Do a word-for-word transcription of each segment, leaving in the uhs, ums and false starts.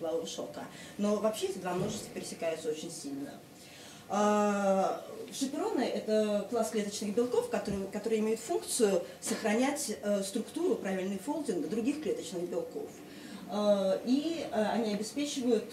теплового шока. Но вообще эти два множества пересекаются очень сильно. Шапероны – это класс клеточных белков, которые, которые имеют функцию сохранять структуру, правильный фолдинг других клеточных белков. И они обеспечивают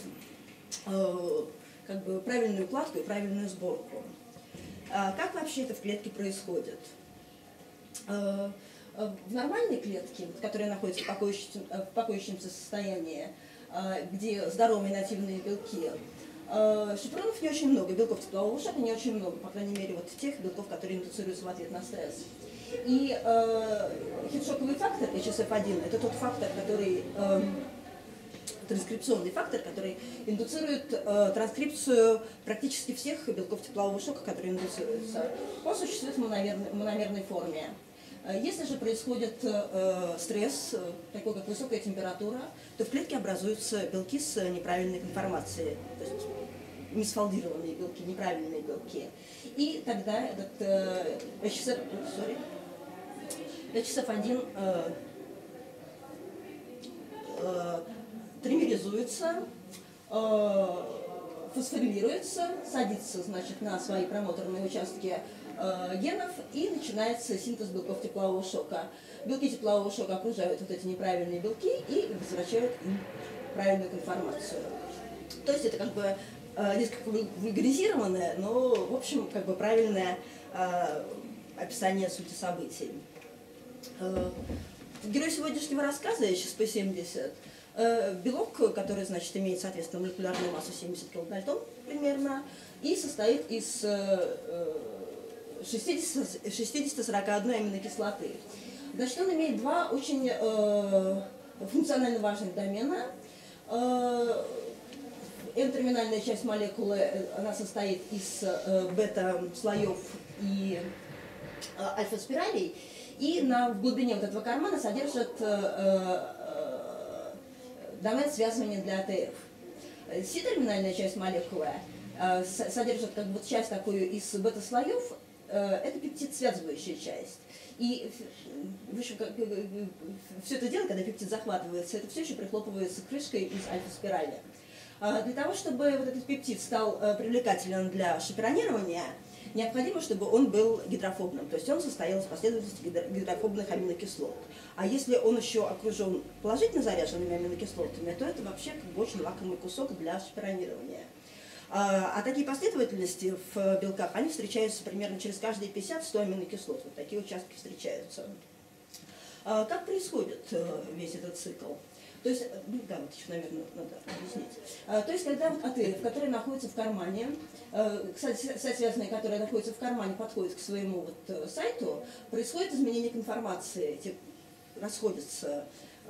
как бы правильную укладку и правильную сборку. Как вообще это в клетке происходит? В нормальной клетке, которая находится в покоящемся, в покоящемся состоянии, где здоровые нативные белки, шаперонов не очень много, белков теплового шока не очень много, по крайней мере, вот тех белков, которые индуцируются в ответ на стресс. И э, хит-шоковый фактор, эйч эс эф один, это тот фактор, который, э, транскрипционный фактор, который индуцирует э, транскрипцию практически всех белков теплового шока, которые индуцируются. Он существует в мономерной, мономерной форме. Если же происходит э, стресс, такой как высокая температура, то в клетке образуются белки с неправильной конформацией, то есть мисфолдированные белки, неправильные белки. И тогда этот э, эйч эс эф один э, э, тримеризуется, э, фосфорилируется, садится, значит, на свои промоторные участки генов, и начинается синтез белков теплового шока. Белки теплового шока окружают вот эти неправильные белки и возвращают им правильную конформацию. То есть это как бы несколько вульгаризированное, но в общем как бы правильное описание сути событий. Герой сегодняшнего рассказа эйч эс пэ семьдесят, белок, который, значит, имеет, соответственно, молекулярную массу семьдесят килодальтон примерно, и состоит из шестидесяти сорока одной аминокислоты. Значит, он имеет два очень э, функционально важных домена. Э, N-терминальная часть молекулы, она состоит из э, бета-слоев и э, альфа-спиралей, и на, в глубине вот этого кармана содержит э, э, домен связывания для а тэ эф. Си-терминальная часть молекулы э, содержит как бы часть такую из бета-слоев. Это пептид, связывающая часть. И в общем, как, все это дело, когда пептид захватывается, это все еще прихлопывается крышкой из альфа-спирали. Для того, чтобы вот этот пептид стал привлекателен для шаперонирования, необходимо, чтобы он был гидрофобным, то есть он состоял из последовательности гидрофобных аминокислот. А если он еще окружен положительно заряженными аминокислотами, то это вообще как бы очень лакомый кусок для шаперонирования. А такие последовательности в белках, они встречаются примерно через каждые пятьдесят-сто аминокислот. Вот такие участки встречаются. Как происходит весь этот цикл? То есть, да, вот еще, наверное, надо объяснить. То есть, когда вот а тэ эф, который находится в кармане, кстати, связанные, которые находятся в кармане, подходит к своему вот сайту, происходит изменение конформации, эти расходятся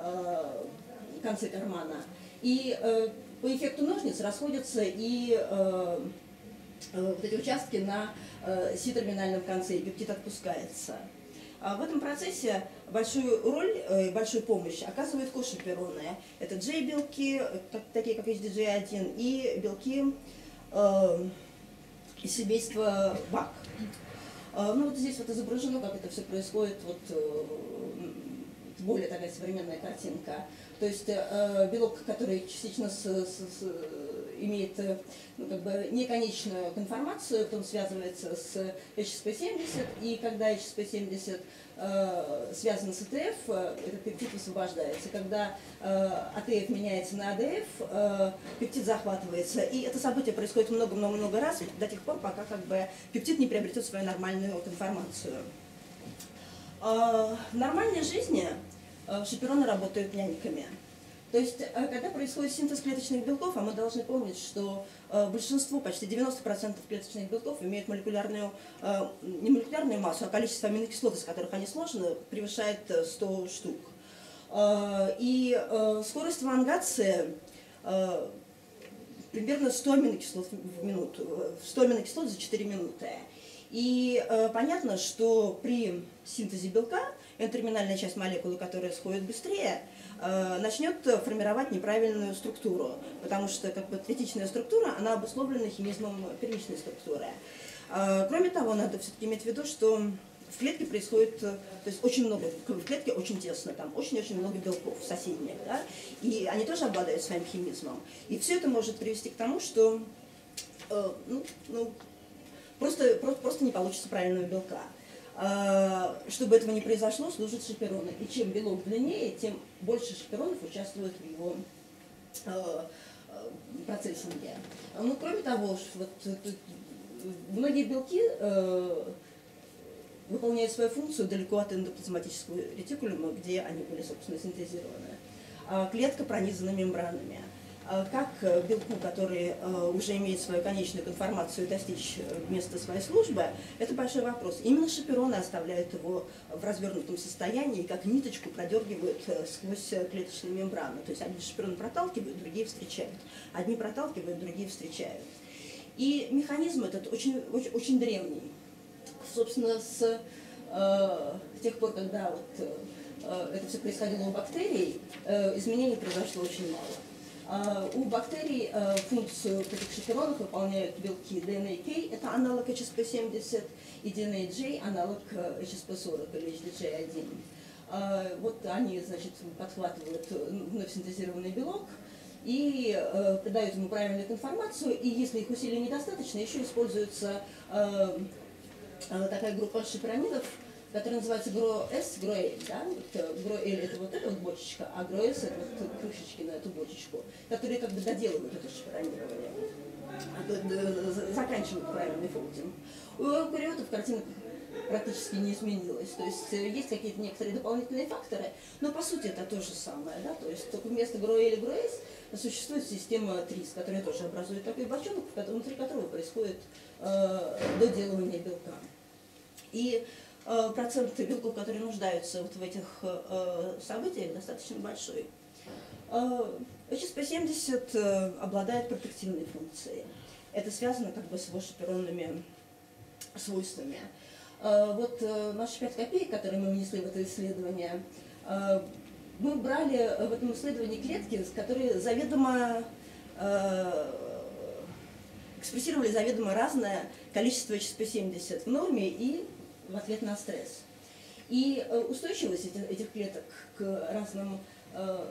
концы кармана. И по эффекту ножниц расходятся и э, э, вот эти участки на э, си-терминальном конце, и пептид отпускается. А в этом процессе большую роль, э, большую помощь оказывают кошапероны. Это J-белки, так, такие как эйч ди джей один, и белки э, из семейства бак. Э, ну вот здесь вот изображено, как это все происходит, вот, э, более такая современная картинка. То есть э, белок, который частично с, с, с, имеет ну, как бы неконечную конформацию, он связывается с эйч эс пэ семьдесят, и когда эйч эс пэ семьдесят э, связан с а тэ эф, этот пептид высвобождается. Когда э, а тэ эф меняется на а дэ эф, э, пептид захватывается. И это событие происходит много-много-много раз, до тех пор, пока как бы, пептид не приобретет свою нормальную конформацию. Э, в нормальной жизни шапероны работают няньками. То есть, когда происходит синтез клеточных белков, а мы должны помнить, что большинство, почти девяносто процентов клеточных белков имеют молекулярную, не молекулярную массу, а количество аминокислот, из которых они сложены, превышает сто штук. И скорость вангации примерно сто аминокислот в минуту, сто аминокислот за четыре минуты. И понятно, что при синтезе белка N-терминальная часть молекулы, которая сходит быстрее, начнет формировать неправильную структуру, потому что как бы, третичная структура, она обусловлена химизмом первичной структуры. Кроме того, надо все-таки иметь в виду, что в клетке происходит, то есть очень много, в клетке очень тесно, там очень-очень много белков соседних, да, и они тоже обладают своим химизмом. И все это может привести к тому, что э, ну, ну, просто, просто, просто не получится правильного белка. Э, чтобы этого не произошло, служат шапероны. И чем белок длиннее, тем больше шаперонов участвует в его э, процессинге. Ну, кроме того, вот, многие белки э, выполняют свою функцию далеко от эндоплазматического ретикулюма, где они были, собственно, синтезированы. А клетка пронизана мембранами. А как белку, который э, уже имеет свою конечную конформацию, достичь места своей службы, это большой вопрос. Именно шапероны оставляют его в развернутом состоянии, как ниточку продергивают сквозь клеточные мембраны. То есть одни шапероны проталкивают, другие встречают. Одни проталкивают, другие встречают. И механизм этот очень, очень, очень древний. Собственно, с э, тех пор, когда вот, э, это все происходило у бактерий, э, изменений произошло очень мало. Э, у бактерий э, функцию этих шаперонов выполняют белки ди эн эй кей, это аналог эйч эс пи семьдесят, и ди эн эй джей, аналог эйч эс пи сорок или эйч ди джей один. Э, вот они, значит, подхватывают вновь синтезированный белок и э, придают ему правильную информацию, и если их усилий недостаточно, еще используется э, такая группа шаперонидов, которая называется ГРО-С, ГРО-Л, да? Вот, ГРО-Л это вот эта вот бочечка, а ГРО-С это вот крышечки на эту бочечку, которые как бы доделывают это шаперонирование, заканчивают правильный фолдинг. У эукариотов картина практически не изменилась, то есть есть какие-то некоторые дополнительные факторы, но по сути это то же самое, да? То есть только вместо ГРО-Л и ГРО-С существует система ТРИС, которая тоже образует такой бочонок, внутри которого происходит э, доделывание белка. И э, процент белков, которые нуждаются вот в этих э, событиях, достаточно большой. Э, эйч эс пи семьдесят э, обладает протективной функцией. Это связано как бы с его шаперонными свойствами. Э, вот э, наши пять копеек, которые мы внесли в это исследование, э, мы брали в этом исследовании клетки, которые заведомо э, экспрессировали заведомо разное количество эйч эс пи семьдесят в норме и в ответ на стресс. И э, устойчивость этих, этих клеток к разным э,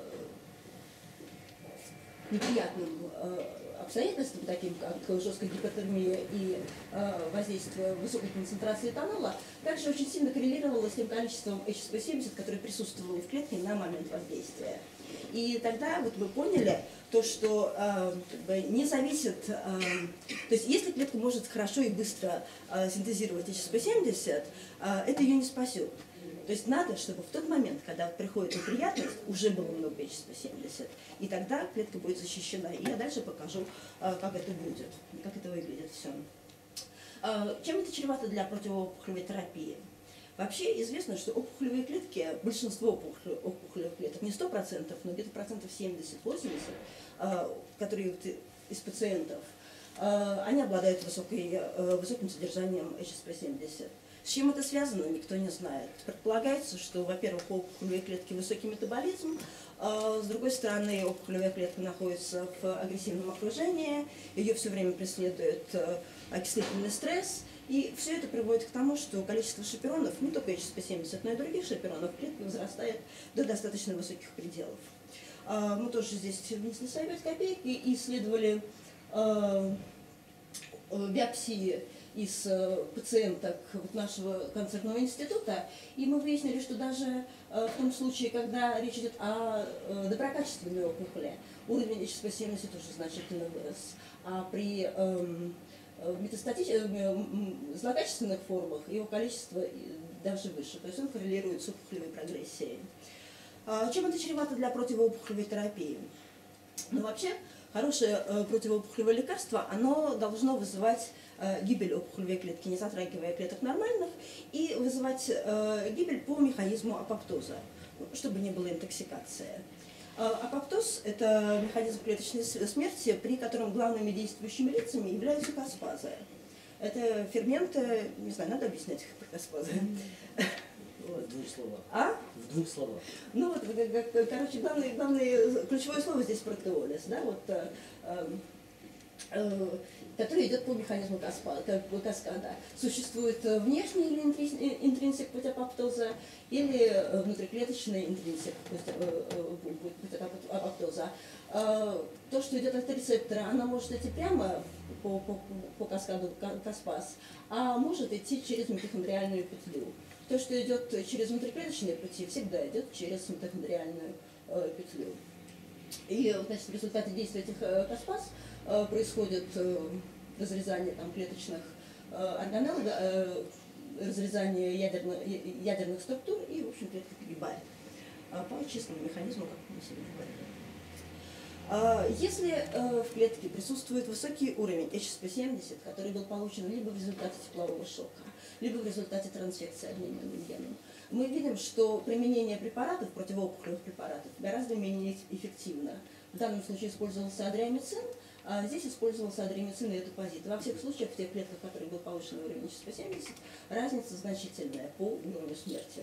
неприятным э, обстоятельствам, таким как жесткая гипотермия и э, воздействие высокой концентрации этанола, также очень сильно коррелировало с тем количеством эйч эс пи семьдесят, которое присутствовало в клетке на момент воздействия. И тогда вот мы поняли то, что э, как бы не зависит, э, то есть если клетка может хорошо и быстро э, синтезировать эйч эс пи семьдесят, э, это ее не спасет. То есть надо, чтобы в тот момент, когда приходит неприятность, уже было много эйч эс пи семьдесят, и тогда клетка будет защищена. И я дальше покажу, э, как это будет, как это выглядит все. Э, чем это чревато для противоопухолевой терапии? Вообще известно, что опухолевые клетки, большинство опухолевых клеток, не сто процентов, но где-то процентов семьдесят-восемьдесят, которые из пациентов, они обладают высокой, высоким содержанием эйч эс пи семьдесят. С чем это связано, никто не знает. Предполагается, что, во-первых, у опухолевой клетки высокий метаболизм, с другой стороны, опухолевая клетка находится в агрессивном окружении, ее все время преследует окислительный стресс, и все это приводит к тому, что количество шаперонов, не только эйч эс пи семьдесят, но и других шаперонов, в клетке возрастает до достаточно высоких пределов. Мы тоже здесь внесли свои пять копеек и исследовали биопсии из пациенток нашего концертного института, и мы выяснили, что даже в том случае, когда речь идет о доброкачественной опухоли, уровень эйч эс пи семьдесят уже значительно вырос, а при в метастатических, злокачественных формах его количество даже выше, то есть он коррелирует с опухолевой прогрессией. Чем это чревато для противоопухолевой терапии? Ну, вообще, хорошее противоопухолевое лекарство, оно должно вызывать гибель опухолевой клетки, не затрагивая клеток нормальных, и вызывать гибель по механизму апоптоза, чтобы не было интоксикации. Апоптоз – это механизм клеточной смерти, при котором главными действующими лицами являются каспазы. Это ферменты, не знаю, надо объяснять их про каспазы. Вот. В двух словах. А? В двух словах. Ну вот, короче, главное, главное ключевое слово здесь протеолиз, да, вот. который идет по механизму каскада. Существует внешний или интринсик путь апоптоза, или внутриклеточный интринсик путь апоптоза. То, что идет от рецептора, она может идти прямо по, по, по каскаду Каспас, а может идти через митохондриальную петлю. То, что идет через внутриклеточные пути, всегда идет через митохондриальную петлю. И, значит, в результате действия этих Каспас происходит разрезание там, клеточных органелл, разрезание ядерно, ядерных структур, и, в общем, клетка погибает по чистому механизму, как мы сегодня говорили. Если в клетке присутствует высокий уровень эйч эс пи семьдесят, который был получен либо в результате теплового шока, либо в результате трансфекции обмененным геном, мы видим, что применение препаратов, противоопухолевых препаратов, гораздо менее эффективно. В данном случае использовался адриамицин, а здесь использовался адриамицин и этапозит. Во всех случаях, в тех клетках, в которых был повышенный уровень эйч эс пи семьдесят, разница значительная по уровню смерти.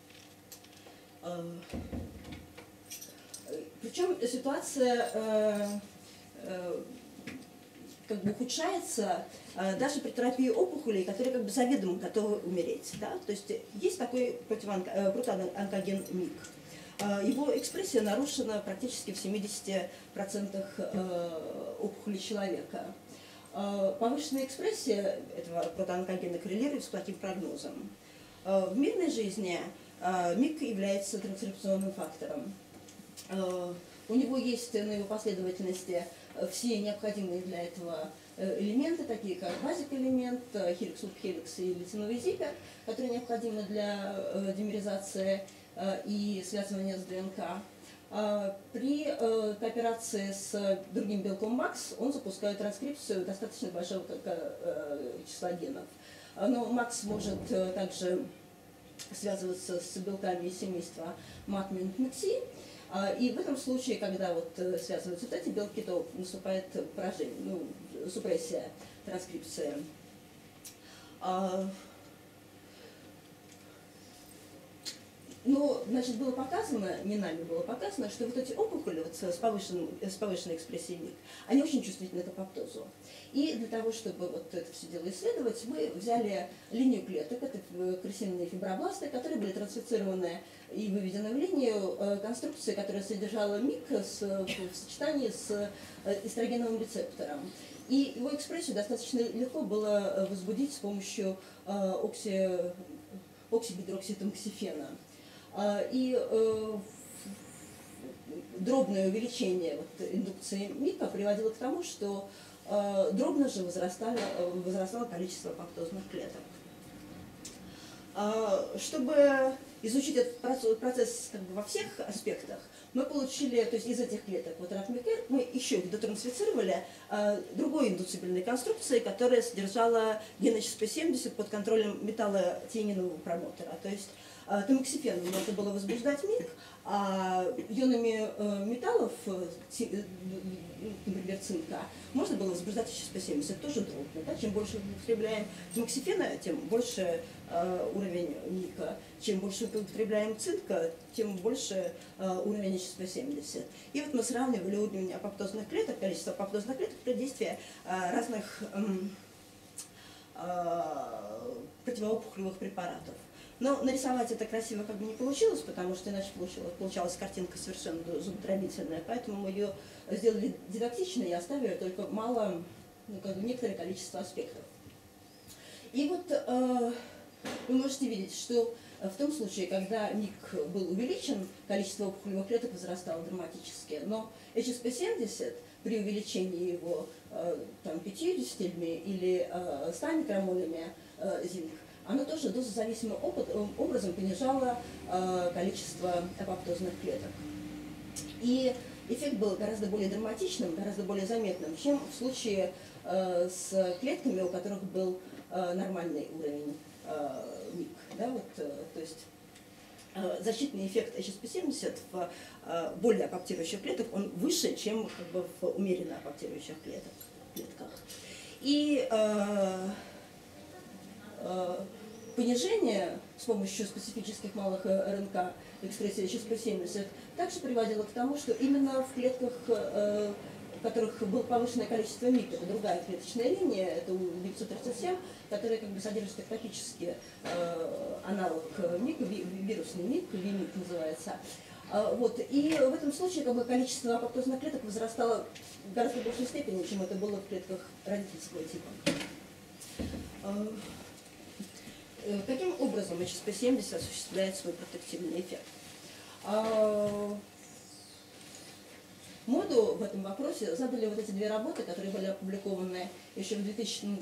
Причем ситуация э, э, как бы ухудшается э, даже при терапии опухолей, которые как бы заведомо готовы умереть. Да? То есть есть такой протоонкоген МИК. Э, его экспрессия нарушена практически в семидесяти процентах э, опухолей человека. Э, повышенная экспрессия этого протоонкогена коррелирует с плохим прогнозом. Э, в мирной жизни э, МИК является транскрипционным фактором. У него есть на его последовательности все необходимые для этого элементы, такие как базик-элемент, хеликс, субхеликс и лициновый зиппер, которые необходимы для димеризации и связывания с ДНК. При кооперации с другим белком МАКС он запускает транскрипцию достаточно большого числа генов. Но МАКС может также связываться с белками из семейства МАК-МИН-МИКСИ. И в этом случае, когда вот связываются вот эти белки, то наступает поражение, ну, супрессия транскрипции. Но, значит, было показано, не нами было показано, что вот эти опухоли вот с, повышенной, с повышенной экспрессией МИК, они очень чувствительны к апоптозу. И для того, чтобы вот это все дело исследовать, мы взяли линию клеток, это крысиные фибробласты, которые были трансфицированы и выведены в линию конструкции, которая содержала МИК с, в сочетании с эстрогеновым рецептором. И его экспрессию достаточно легко было возбудить с помощью окси, оксигидрокситонксифена. И э, дробное увеличение вот, индукции МИКа приводило к тому, что э, дробно же возрастало, возрастало количество апоптозных клеток. Э, чтобы изучить этот процесс как бы, во всех аспектах, мы получили, то есть из этих клеток, вот ратмикер, мы еще дотрансфицировали э, другой индуцибельной конструкции, которая содержала ген эйч эс пи семьдесят под контролем металлотианинового промотора. То есть тамоксифеном можно было возбуждать МИК, а ионами э, металлов, например, цинка, можно было возбуждать эйч эс пи семьдесят, тоже дробно. Да? Чем больше мы употребляем тамоксифена, тем больше э, уровень МИКа. Чем больше мы употребляем цинка, тем больше э, уровень эйч эс пи семьдесят. И вот мы сравнивали уровень апоптозных клеток, количество апоптозных клеток при действии э, разных э, э, противоопухолевых препаратов. Но нарисовать это красиво как бы не получилось, потому что иначе получилась, получалась картинка совершенно зубодробительная. Поэтому мы ее сделали дидактичной и оставили только мало, ну, как бы некоторое количество аспектов. И вот э, вы можете видеть, что в том случае, когда МИК был увеличен, количество опухолевых клеток возрастало драматически. Но эйч эс пи семьдесят при увеличении его э, там, пятьюдесятью или э, ста микромолями э, зинк, оно тоже дозозависимым образом понижало э, количество апоптозных клеток. И эффект был гораздо более драматичным, гораздо более заметным, чем в случае э, с клетками, у которых был э, нормальный уровень э, МИК. Да, вот, э, то есть э, защитный эффект эйч эс пи семьдесят в э, более апоптирующих клетках, он выше, чем как бы, в умеренно апоптирующих клеток, клетках. И э, понижение с помощью специфических малых РНК экспрессии эйч эс пи семьдесят также приводило к тому, что именно в клетках которых было повышенное количество МИК, это другая клеточная линия, это у девятьсот тридцать семь, которая как бы содержит спектроскопический э, аналог МИК, вирусный МИК, ВИМИК называется. Э, вот, и в этом случае как бы, количество апоптозных клеток возрастало в гораздо большей степени, чем это было в клетках родительского типа. Э, э, каким образом эйч эс пи семьдесят осуществляет свой протективный эффект? Э, Моду в этом вопросе задали вот эти две работы, которые были опубликованы еще в двухтысячном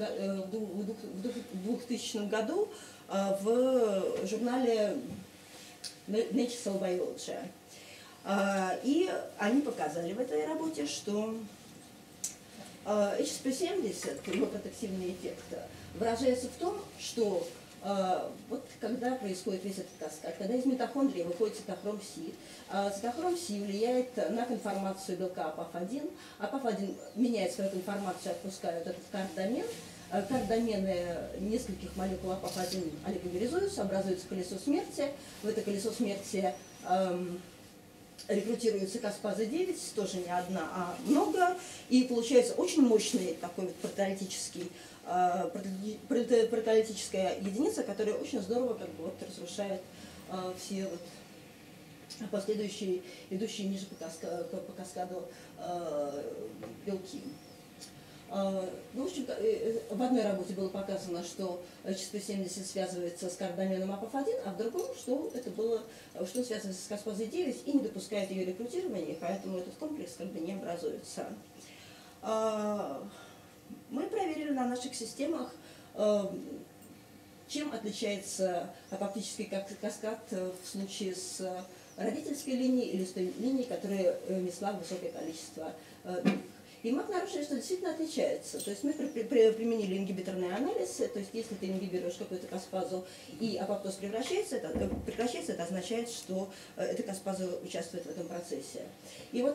году в журнале Nature Cell Biology. И они показали в этой работе, что эйч эс пи семьдесят, его протективный эффект, выражается в том, что вот когда происходит весь этот каскад, когда из митохондрии выходит цитохром-Си, цитохром-Си влияет на конформацию белка а пэ эф один, а пэ эф один меняет свою конформацию, отпускает этот кардомен, кардомены нескольких молекул а пэ эф один олигомеризуются, образуется колесо смерти, в это колесо смерти эм, рекрутируется каспаза девять, тоже не одна, а много, и получается очень мощный такой вот протеолитический протеолитическая единица, которая очень здорово как бы, вот, разрушает э, все вот, последующие, идущие ниже по, каска, по, по каскаду э, белки. Э, ну, в общем, э, в одной работе было показано, что эйч эс пи семьдесят связывается с кардоменом а пэ эф один, а в другом, что это было, что связывается с каспазой девять и не допускает ее рекрутирования, поэтому этот комплекс как бы не образуется. Э, Мы проверили на наших системах, чем отличается апоптический каскад в случае с родительской линией или с той линией, которая несла высокое количество. И мы обнаружили, что действительно отличается. То есть мы применили ингибиторный анализ, то есть если ты ингибируешь какую-то каспазу и апоптоз превращается, это, прекращается, это означает, что эта каспаза участвует в этом процессе. И вот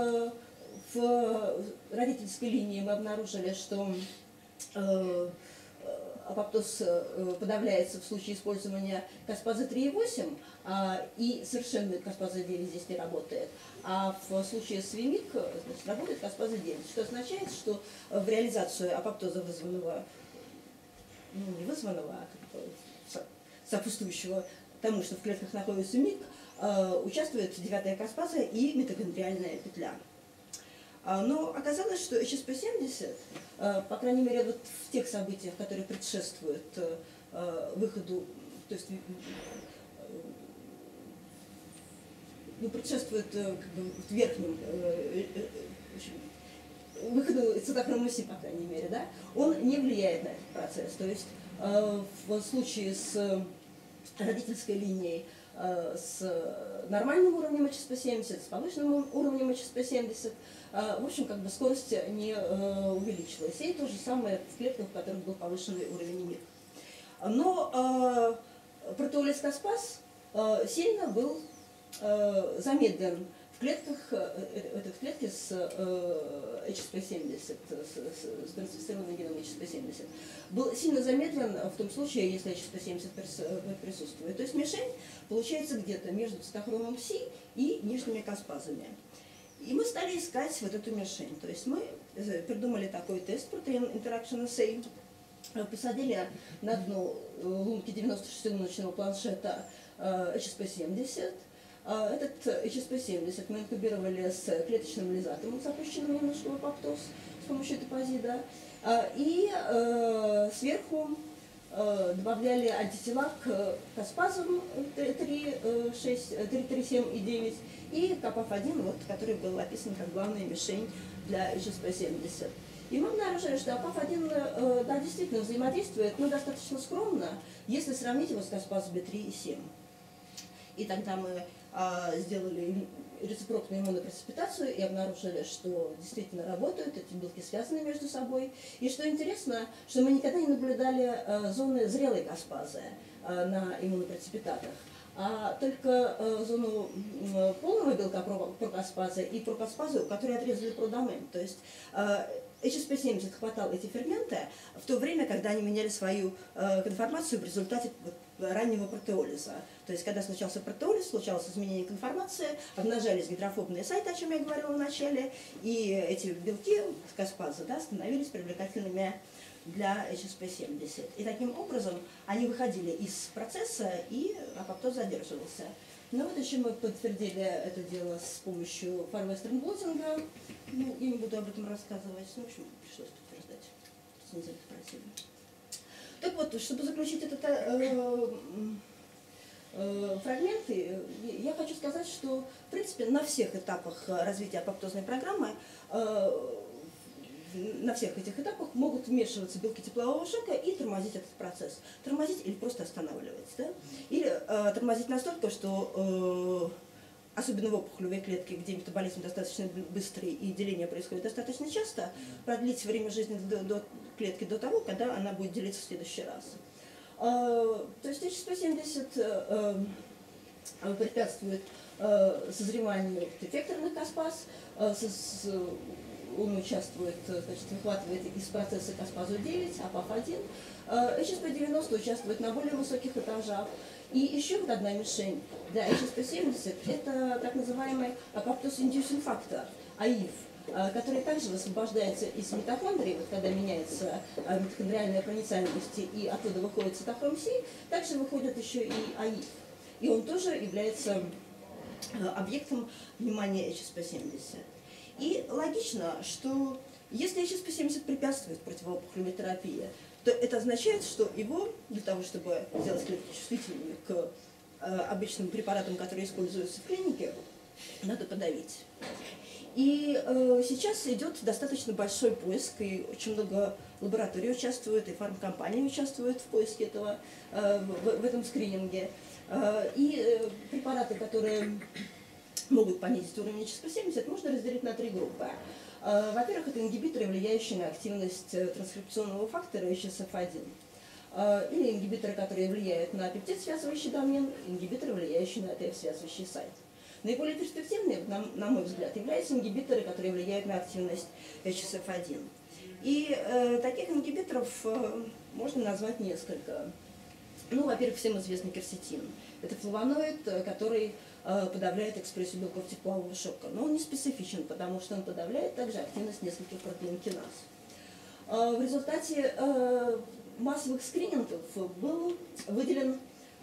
в родительской линии мы обнаружили, что э, апоптоз подавляется в случае использования каспазы три и восемь, а, и совершенно каспаза девять здесь не работает. А в случае с ВИМИК значит, работает каспаза девять, что означает, что в реализацию апоптоза, вызванного, ну не вызванного, а как бы сопутствующего тому, что в клетках находится МИК, э, участвует девятая каспаза и митохондриальная петля. Но оказалось, что эйч эс пи семьдесят, по крайней мере, вот в тех событиях, которые предшествуют выходу, то есть ну, предшествует как бы, в верхнем выходу цитохрома-Си, по крайней мере, да, он не влияет на этот процесс. То есть в случае с родительской линией с нормальным уровнем эйч эс пи семьдесят, с повышенным уровнем эйч эс пи семьдесят, в общем, как бы скорость не увеличилась. И то же самое в клетках, в которых был повышенный уровень МИК. Но протеолиз каспаз сильно был замедлен в клетках, это в клетке с эйч эс пи семьдесят, с трансфицированным геном эйч эс пи семьдесят, был сильно замедлен в том случае, если эйч эс пи семьдесят присутствует. То есть мишень получается где-то между цитохромом Си и нижними каспазами. И мы стали искать вот эту мишень. То есть мы придумали такой тест Protein Interaction Assay, посадили на дно лунки девяносто шестилуночного планшета эйч эс пи семьдесят. Этот эйч эс пи семьдесят мы инкубировали с клеточным лизатом, запущенным немножко в апоптоз с помощью депозида. И сверху добавляли антитела к каспазам три, шесть, три, три, семь и девять и к а пэ эф один, вот, который был описан как главная мишень для эйч эс пи семьдесят. И мы обнаружили, что а пэ эф один да, действительно взаимодействует, но достаточно скромно, если сравнить его с каспазами три и семь. И тогда мы а, сделали рецепрокную иммунопрецепитацию и обнаружили, что действительно работают, эти белки связаны между собой. И что интересно, что мы никогда не наблюдали а, зоны зрелой каспазы а, на иммунопрецепитатах, а только а, зону а, полного белка прокаспазы и прокаспазу, которые отрезали продомен. То есть а, эйч эс пи семьдесят хватал эти ферменты в то время, когда они меняли свою э, конформацию в результате раннего протеолиза. То есть, когда случался протеолиз, случалось изменение конформации, обнажались гидрофобные сайты, о чем я говорила в начале, и эти белки каспаза, да, становились привлекательными для эйч эс пи семьдесят. И таким образом они выходили из процесса, и апоптоз задерживался. Но вот еще мы подтвердили это дело с помощью фарвестерн-блотинга. Ну, я не буду об этом рассказывать. Ну, в общем, пришлось подтверждать. Цензоры просили. Так вот, чтобы заключить этот э, э, фрагмент, я хочу сказать, что, в принципе, на всех этапах развития апоптозной программы э, на всех этих этапах могут вмешиваться белки теплового шока и тормозить этот процесс. Тормозить или просто останавливать. Да? Или э, тормозить настолько, что, э, особенно в опухолевой клетке, где метаболизм достаточно быстрый и деление происходит достаточно часто, продлить время жизни до, до клетки до того, когда она будет делиться в следующий раз. Э, то есть эйч эс пи семьдесят э, э, препятствует э, созреванию эффекторных каспаз, э, с, с, он участвует, значит, выхватывает из процесса каспазу девять, а пап один. эйч эс пи девяносто участвует на более высоких этажах. И еще вот одна мишень для эйч эс пи семьдесят – это так называемый apoptosis-inducing factor, а и эф, который также высвобождается из митохондрии, вот когда меняется митохондриальная проницаемость и оттуда выходит цитохром С, также выходит еще и а и эф. И он тоже является объектом внимания эйч эс пи семьдесят. И логично, что если эйч эс пи семьдесят препятствует противоопухолевой терапии, то это означает, что его, для того, чтобы сделать клетки чувствительными к э, обычным препаратам, которые используются в клинике, надо подавить. И э, сейчас идет достаточно большой поиск, и очень много лабораторий участвует, и фармкомпании участвуют в поиске этого, э, в, в этом скрининге. Э, и э, препараты, которые могут понизить уровень эйч эс пи семьдесят, можно разделить на три группы. Во-первых, это ингибиторы, влияющие на активность транскрипционного фактора эйч эс эф один. Или ингибиторы, которые влияют на пептид, связывающий домен, ингибиторы, влияющие на ТФ, связывающий сайт. Наиболее перспективные, на, на мой взгляд, являются ингибиторы, которые влияют на активность эйч эс эф один. И э, таких ингибиторов э, можно назвать несколько. Ну, во-первых, всем известный керсетин. Это флавоноид, который подавляет экспрессию белков теплового шока. Но он не специфичен, потому что он подавляет также активность нескольких протеинкиназ. В результате массовых скринингов был выделен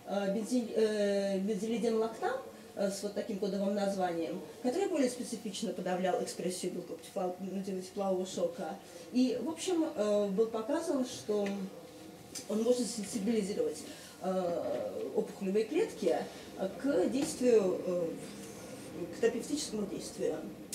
бензилидин-лактам с вот таким кодовым названием, который более специфично подавлял экспрессию белков теплового шока. И, в общем, был показан, что он может сенсибилизировать опухолевые клетки к действию, к терапевтическому действию.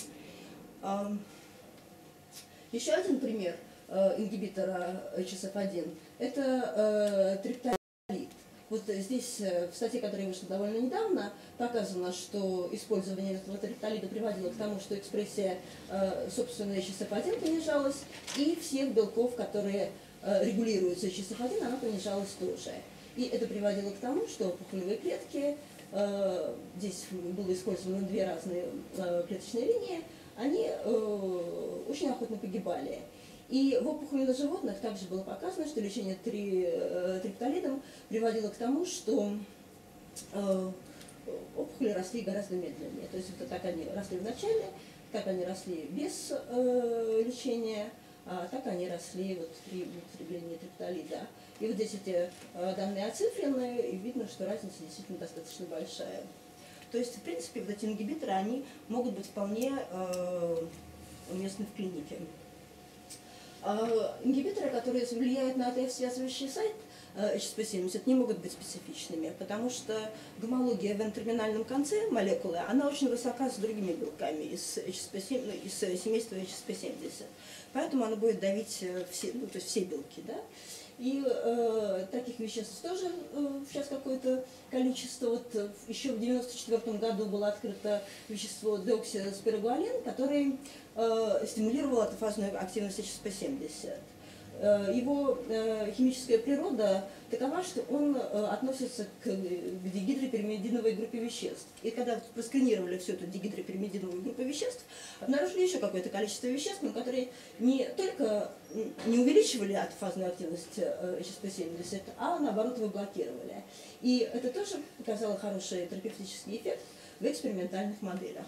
Еще один пример ингибитора эйч эс эф один – это триптолид. Вот здесь в статье, которая вышла довольно недавно, показано, что использование этого триптолида приводило к тому, что экспрессия собственной эйч эс эф один понижалась, и всех белков, которые регулируются эйч эс эф один, она понижалась тоже. И это приводило к тому, что опухолевые клетки, э, здесь было использовано две разные э, клеточные линии, они э, очень охотно погибали. И в опухолевых животных также было показано, что лечение три, э, триптолидом приводило к тому, что э, опухоли росли гораздо медленнее. То есть это так они росли в начале, как они росли без э, лечения, а так они росли вот при употреблении триптолида. И вот здесь эти э, данные оцифрены, и видно, что разница действительно достаточно большая. То есть, в принципе, вот эти ингибиторы, они могут быть вполне э, уместны в клинике. Э, ингибиторы, которые влияют на АТФ, связывающий сайт эйч эс пи семьдесят, не могут быть специфичными, потому что гомология в N-терминальном конце молекулы, она очень высока с другими белками из, эйч эс пи семьдесят, из семейства эйч эс пи семьдесят. Поэтому она будет давить все, ну, то есть все белки, да? И э, таких веществ тоже э, сейчас какое-то количество. Вот, э, еще в девяносто четвёртом году было открыто вещество деоксиспирогуалин, которое э, стимулировало атофазную активность эйч эс пи семьдесят. Его химическая природа такова, что он относится к дигидропиримидиновой группе веществ. И когда просканировали всю эту дигидропиримидиновую группу веществ, обнаружили еще какое-то количество веществ, но которые не только не увеличивали атофазную активность эйч эс пи семьдесят, а наоборот его блокировали. И это тоже показало хороший терапевтический эффект в экспериментальных моделях.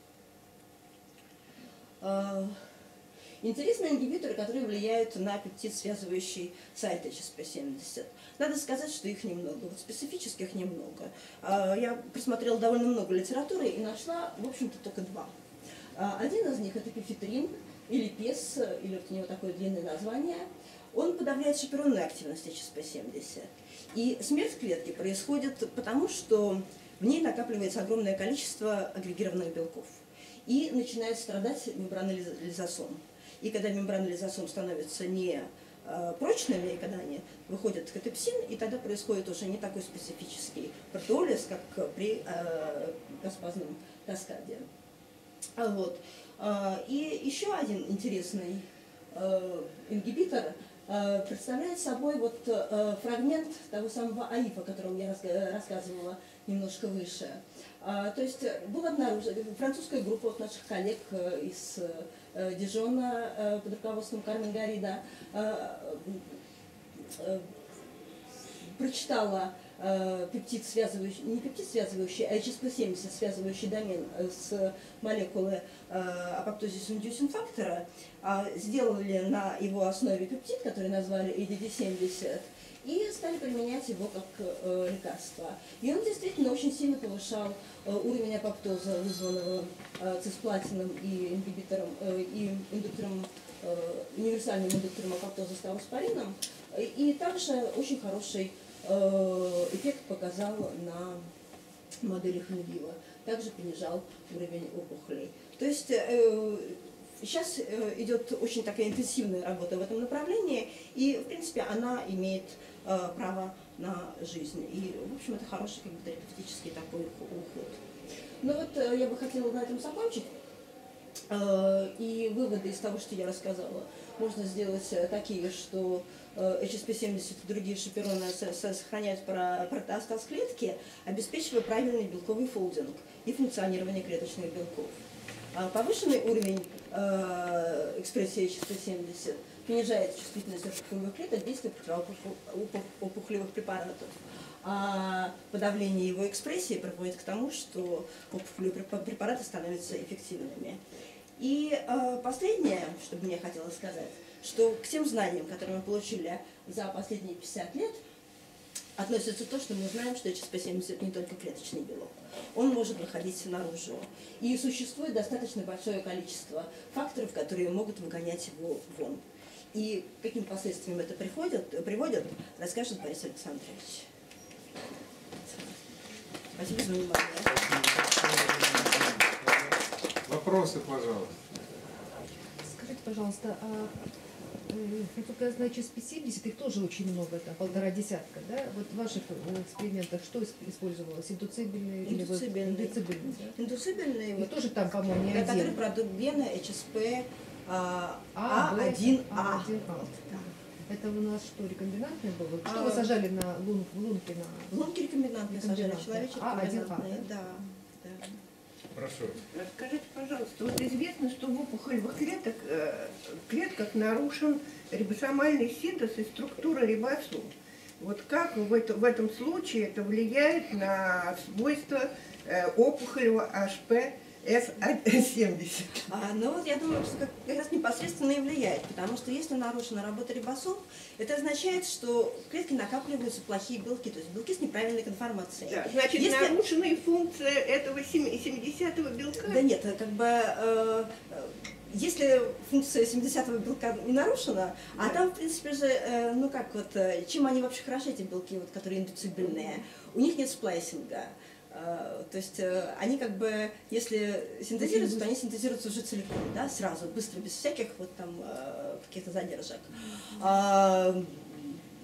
Интересные ингибиторы, которые влияют на пептид, связывающий сайт эйч эс пи семьдесят. Надо сказать, что их немного, вот специфических немного. Я просмотрела довольно много литературы и нашла, в общем-то, только два. Один из них – это пифитрин, или пес, или вот у него такое длинное название. Он подавляет шаперонную активность эйч эс пи семьдесят. И смерть клетки происходит потому, что в ней накапливается огромное количество агрегированных белков. И начинает страдать мембранный лизосом. И когда мембраны лизосом становятся не э, прочными, и когда они выходят в катепсин, и тогда происходит уже не такой специфический протеолиз, как при э, гаспазном каскаде. Вот. И еще один интересный э, ингибитор э, представляет собой вот, э, фрагмент того самого АИФ, о котором я рассказывала немножко выше. То есть был обнаружен, французская группа вот наших коллег из Дижона под руководством Кармен Гаррида прочитала пептид, связывающий, не пептид связывающий, а эйч эс пи семьдесят, связывающий домен с молекулой апоптозис-индюсинг фактора, сделали на его основе пептид, который назвали эй ди ди семьдесят, и стали применять его как э, лекарство. И он действительно очень сильно повышал э, уровень апоптоза, вызванного э, цисплатином и ингибитором, э, и индуктором, э, универсальным индуктором апоптоза стауроспорином. И также очень хороший э, эффект показал на моделях инвиво. Также понижал уровень опухолей. То есть э, сейчас э, идет очень такая интенсивная работа в этом направлении, и в принципе она имеет право на жизнь. И, в общем, это хороший как бы, терапевтический такой уход. Ну вот я бы хотела на этом закончить. И выводы из того, что я рассказала, можно сделать такие, что эйч эс пи семьдесят и другие шапероны сохраняют протеостаз клетки, обеспечивая правильный белковый фолдинг и функционирование клеточных белков. Повышенный уровень экспрессии эйч эс пи семьдесят понижает чувствительность опухолевых клеток действия опухолевых препаратов. А подавление его экспрессии приводит к тому, что опухолевые препараты становятся эффективными. И э, последнее, что бы мне хотелось сказать, что к тем знаниям, которые мы получили за последние пятьдесят лет, относится то, что мы знаем, что эйч эс пи семьдесят не только клеточный белок. Он может выходить наружу. И существует достаточно большое количество факторов, которые могут выгонять его вон. И каким последствиям это приходит, приводит, расскажет Борис Александрович. Спасибо за внимание. Вопросы, пожалуйста. Скажите, пожалуйста, а я только знаю, эйч эс пи семьдесят, их тоже очень много, там полтора десятка, да? Вот в ваших экспериментах что использовалось? Индуцибельные? Индуцибельные. Или вот индуцибельные, да? Индуцибельные. Вот тоже там, по-моему, не да, один. который продукт гена эйч эс пи А один а. Это у нас что, рекомбинантный был? Что А, вы сажали на лун, в лунке? На... Лунки рекомбинантные сажали, человечек рекомбинантные. А, да, да. Прошу. Расскажите, пожалуйста, вот известно, что в опухолевых клеток, э, клетках нарушен рибосомальный синтез и структура рибосом. Вот как в, это, в этом случае это влияет на свойства э, опухолевого эйч пи эс семьдесят? А, ну вот я думаю, что как раз непосредственно и влияет, потому что если нарушена работа рибосом, это означает, что в клетке накапливаются плохие белки, то есть белки с неправильной конформацией. Да, значит, если... нарушена и функция этого семидесятого белка? Да нет, как бы, э, если функция семидесятого белка не нарушена, да. А там, в принципе же, э, ну как вот, чем они вообще хороши, эти белки, вот, которые индуцибельные, у них нет сплайсинга. То есть они как бы, если синтезируются, то они синтезируются уже целиком, да, сразу, быстро, без всяких вот там каких-то задержек.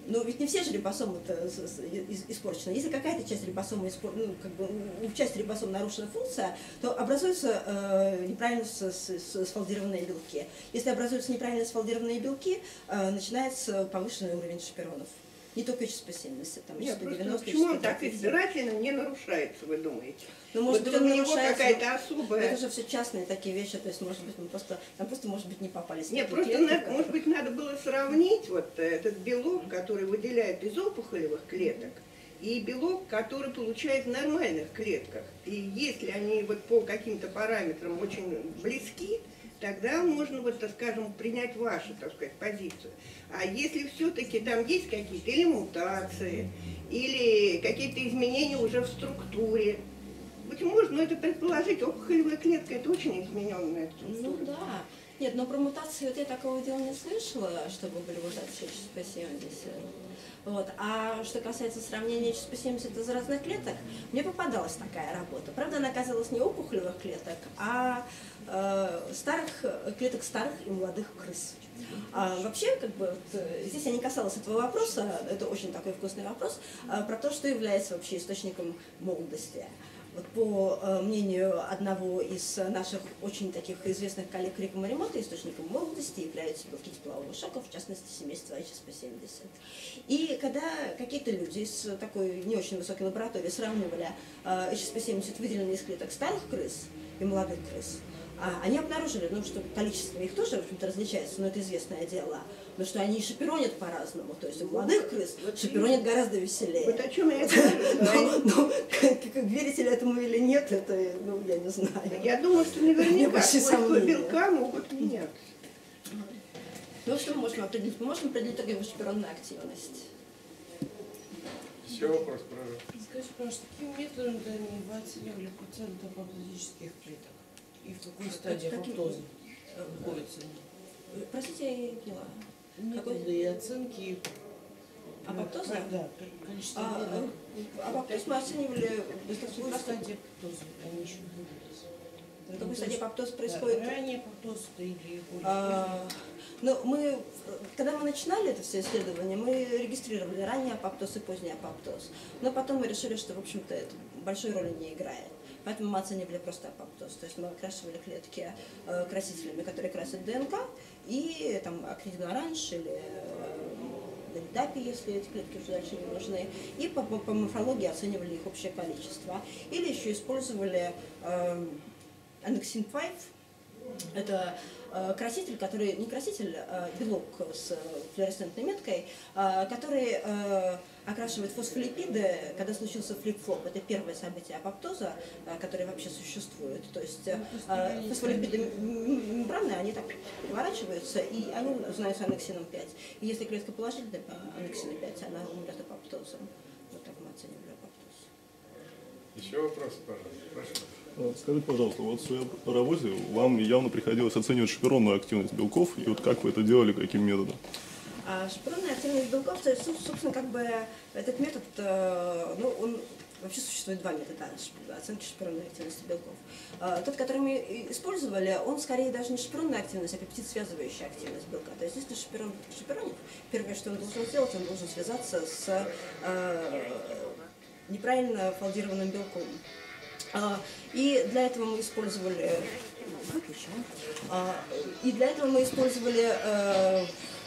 Но ведь не все же рибосомы испорчены. Если какая-то часть рибосомы, ну, как бы, у части рибосом нарушена функция, то образуются э, неправильно сфолдированные белки. Если образуются неправильно сфолдированные белки, э, начинается повышенный уровень шаперонов. Не только эйч эс пи семьдесят, там Нет, сто девяносто, почему он так избирательно не нарушается, вы думаете? Ну, может вот быть, он у него нарушается, какая-то особая... Это же все частные такие вещи, то есть, может быть, мы просто, там просто, может быть, не попались. Нет, просто, надо, может быть, надо было сравнить вот этот белок, который выделяет из опухолевых клеток, и белок, который получает в нормальных клетках. И если они вот по каким-то параметрам очень близки, тогда можно, вот, так скажем, принять вашу, так сказать, позицию. А если все-таки там есть какие-то или мутации, или какие-то изменения уже в структуре, быть может, но это предположить, опухолевая клетка – это очень измененная структура. Ну да. Нет, но про мутации вот я такого дела не слышала, чтобы были мутации эйч эс пи семьдесят. Вот. А что касается сравнения эйч эс пи семьдесят из разных клеток, мне попадалась такая работа. Правда, она оказалась не опухолевых клеток, а э, старых, клеток старых и молодых крыс. А вообще, как бы, вот, здесь я не касалась этого вопроса, это очень такой вкусный вопрос, а, про то, что является вообще источником молодости. Вот по э, мнению одного из наших очень таких известных коллег Рика Моримота, источником молодости являются белки теплового шока, в частности, семейство эйч эс пи семьдесят. И когда какие-то люди из такой не очень высокой лаборатории сравнивали э, эйч эс пи семьдесят, выделенные из клеток старых крыс и молодых крыс, а, они обнаружили, ну, что количество их тоже, в общем-то, различается, но это известное дело, но что они шаперонят по-разному, то есть у молодых крыс шаперонят гораздо веселее. Вот о чем я говорю. Ну, верите ли этому или нет, это, ну, я не знаю. Я думаю, что наверняка большие свойства сомнения. белка могут меняться. Ну, что мы можем определить? Мы можем определить только его шаперонную активность. Еще вопрос, пожалуйста. Скажите, пожалуйста, каким методом вы оценивали процент апоптозических клеток? И в какой стадии Каким- апоптоза Э, находится? Простите, я не поняла. Методы и оценки Апоптоза? Да, да, количество А, клеток. а апоптоз мы оценивали В достаточно какой просто. стадии апоптоза они еще находятся? В какой стадии апоптоз Да, происходит? ранее апоптоз или более А, ну, мы, когда мы начинали это все исследование, мы регистрировали ранний апоптоз и поздний апоптоз. Но потом мы решили, что, в общем-то, это большой роли не играет. Поэтому мы оценивали просто апоптоз. То есть мы окрашивали клетки э, красителями, которые красят ДНК, и там акрилин-оранж или э, дапи, если эти клетки уже дальше не нужны. И по, по, по морфологии оценивали их общее количество. Или еще использовали э, аннексин пять. Это э, краситель, который, не краситель, а белок с э, флуоресцентной меткой, э, который э, окрашивает фосфолипиды, когда случился флип-флоп. Это первое событие апоптоза, э, которое вообще существует. То есть э, фосфолипиды мембранные, они так переворачиваются, и они узнаются аннексином пять. И если клетка положительная по аннексину пять, она умрет апоптозом. Вот так мы оценивали апоптоз. Еще вопросы, пожалуйста. Прошу. Скажите, пожалуйста, вот в своей работе вам явно приходилось оценивать шаперонную активность белков, и вот как вы это делали, каким методом? А шаперонная активность белков, то есть, собственно, как бы этот метод, э, ну, он вообще существует два метода оценки шаперонной активности белков. А, тот, который мы использовали, он скорее даже не шаперонная активность, а пептид-связывающая активность белка. То есть, если шаперон шаперонит, первое, что он должен сделать, он должен связаться с э, неправильно фолдированным белком. А, и для этого мы использовали, выключим. А, и для этого мы использовали э,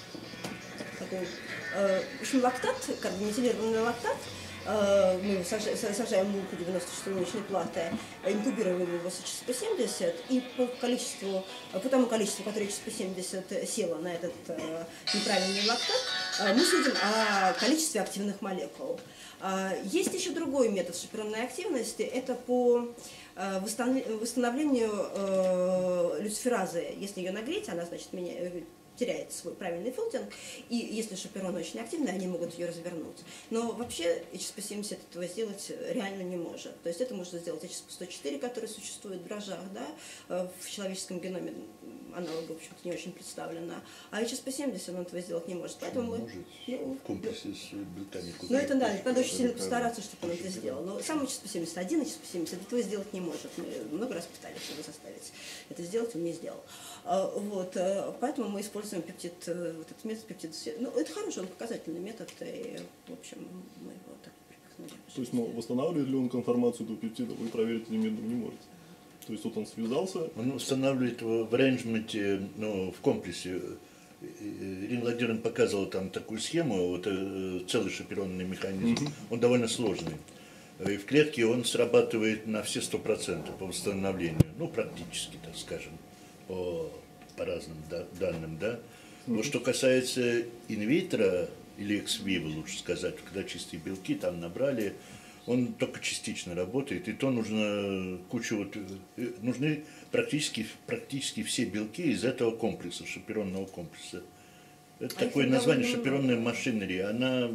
такой, э, в общем, лактат, карбонатилированный лактат. Э, мы его сажаем, сажаем в мулку девяносто четырёхмесячной платы, инкубируем его с эйч эс пи семьдесят, и по количеству, по тому количеству, которое эйч эс пи семьдесят село на этот э, неправильный лактат, э, мы судим о количестве активных молекул. Есть еще другой метод шаперонной активности, это по восстановлению люциферазы. Если ее нагреть, она, значит, теряет свой правильный фолдинг, и если шапероны очень активны, они могут ее развернуть. Но вообще эйч эс пи семьдесят этого сделать реально не может. То есть это может сделать эйч эс пи сто четыре, который существует в дрожжах, да, в человеческом геноме аналога, в общем-то, не очень представлена. А эйч эс пи семьдесят он этого сделать не может. Поэтому мы... Может, ну, в комплексе с белками. ну, это да, надо очень сильно постараться, чтобы он это сделал. Но сам эйч эс пи семьдесят один, эйч эс пи семьдесят этого сделать не может. Мы много раз пытались его заставить это сделать, он не сделал. А, вот, поэтому мы используем пептид, вот этот метод пептида. Ну, это хороший, он показательный метод, и, в общем, мы его так припихнули. То есть, ну, восстанавливает ли он конформацию этого пептида, вы проверить этим методом не можете. То есть, вот он связался. Он устанавливает в arrangement, ну, в комплексе. Ирина Владимировна показывала там такую схему, вот целый шаперонный механизм. Mm-hmm. Он довольно сложный. И в клетке он срабатывает на все сто процентов по восстановлению. Ну, практически, так скажем, по, по разным да, данным, да. Mm-hmm. Вот что касается инвитро, или экс-виво, лучше сказать, когда чистые белки там набрали, он только частично работает, и то нужно кучу вот, нужны практически, практически все белки из этого комплекса, шаперонного комплекса. Это а такое название шаперонная машинерия. Она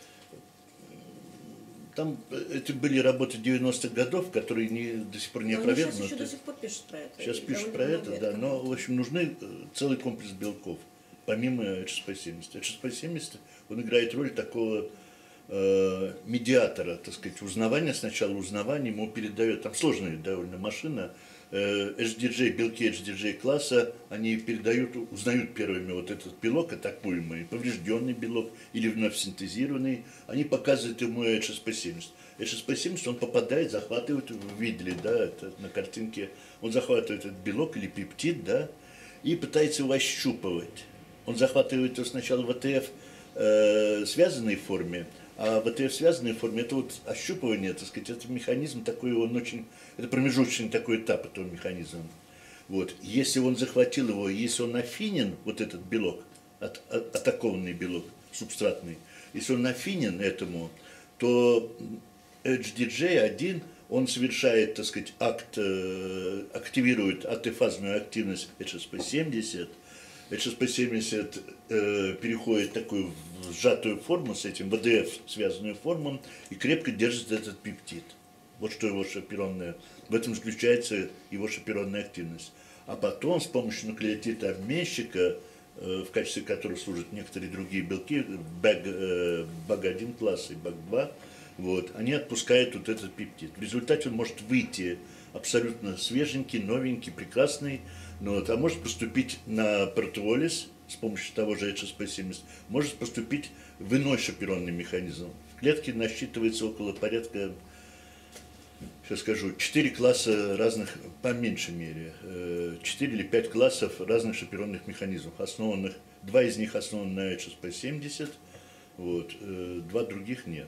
там это были работы девяностых годов, которые не, до сих пор не опровергнуты. Сейчас еще до сих пор пишут про это. Сейчас пишут про это, да, но в общем нужны целый комплекс белков, помимо эйч эс пи семьдесят. эйч эс пи семьдесят, он играет роль такого э, медиатора, так сказать, узнавания, сначала узнавания, ему передает, там сложная довольно машина, э, эйч ди джей, белки эйч ди джей класса, они передают, узнают первыми вот этот белок, атакуемый, поврежденный белок или вновь синтезированный, они показывают ему эйч эс пи семьдесят. эйч эс пи семьдесят, он попадает, захватывает, вы видели, да, это на картинке, он захватывает этот белок или пептид, да, и пытается его ощупывать. Он захватывает его сначала в а тэ эф э, связанной форме, а в а тэ эф связанной форме это вот ощупывание, так сказать, это механизм такой, он очень, это промежуточный такой этап этого механизма. Вот. Если он захватил его, если он афинен, вот этот белок, от, от, атакованный белок, субстратный, если он афинен этому, то эйч ди джей один, он совершает, так сказать, акт, э, активирует антифазную активность эйч эс пи семьдесят, эйч эс пи семьдесят э, переходит в такую сжатую форму с этим, в а дэ эф связанную форму, и крепко держит этот пептид. Вот что его шаперонная, в этом заключается его шаперонная активность. А потом с помощью нуклеотида обменщика, э, в качестве которого служат некоторые другие белки, баг один класса и баг два, вот, они отпускают вот этот пептид. В результате он может выйти абсолютно свеженький, новенький, прекрасный, ну, вот, а может поступить на протеолиз с помощью того же эйч эс пи семьдесят, может поступить в иной шаперонный механизм. В клетке насчитывается около порядка, сейчас скажу, четыре класса разных, по меньшей мере, четыре или пять классов разных шаперонных механизмов, основанных, два из них основаны на эйч эс пи семьдесят, вот, два других нет.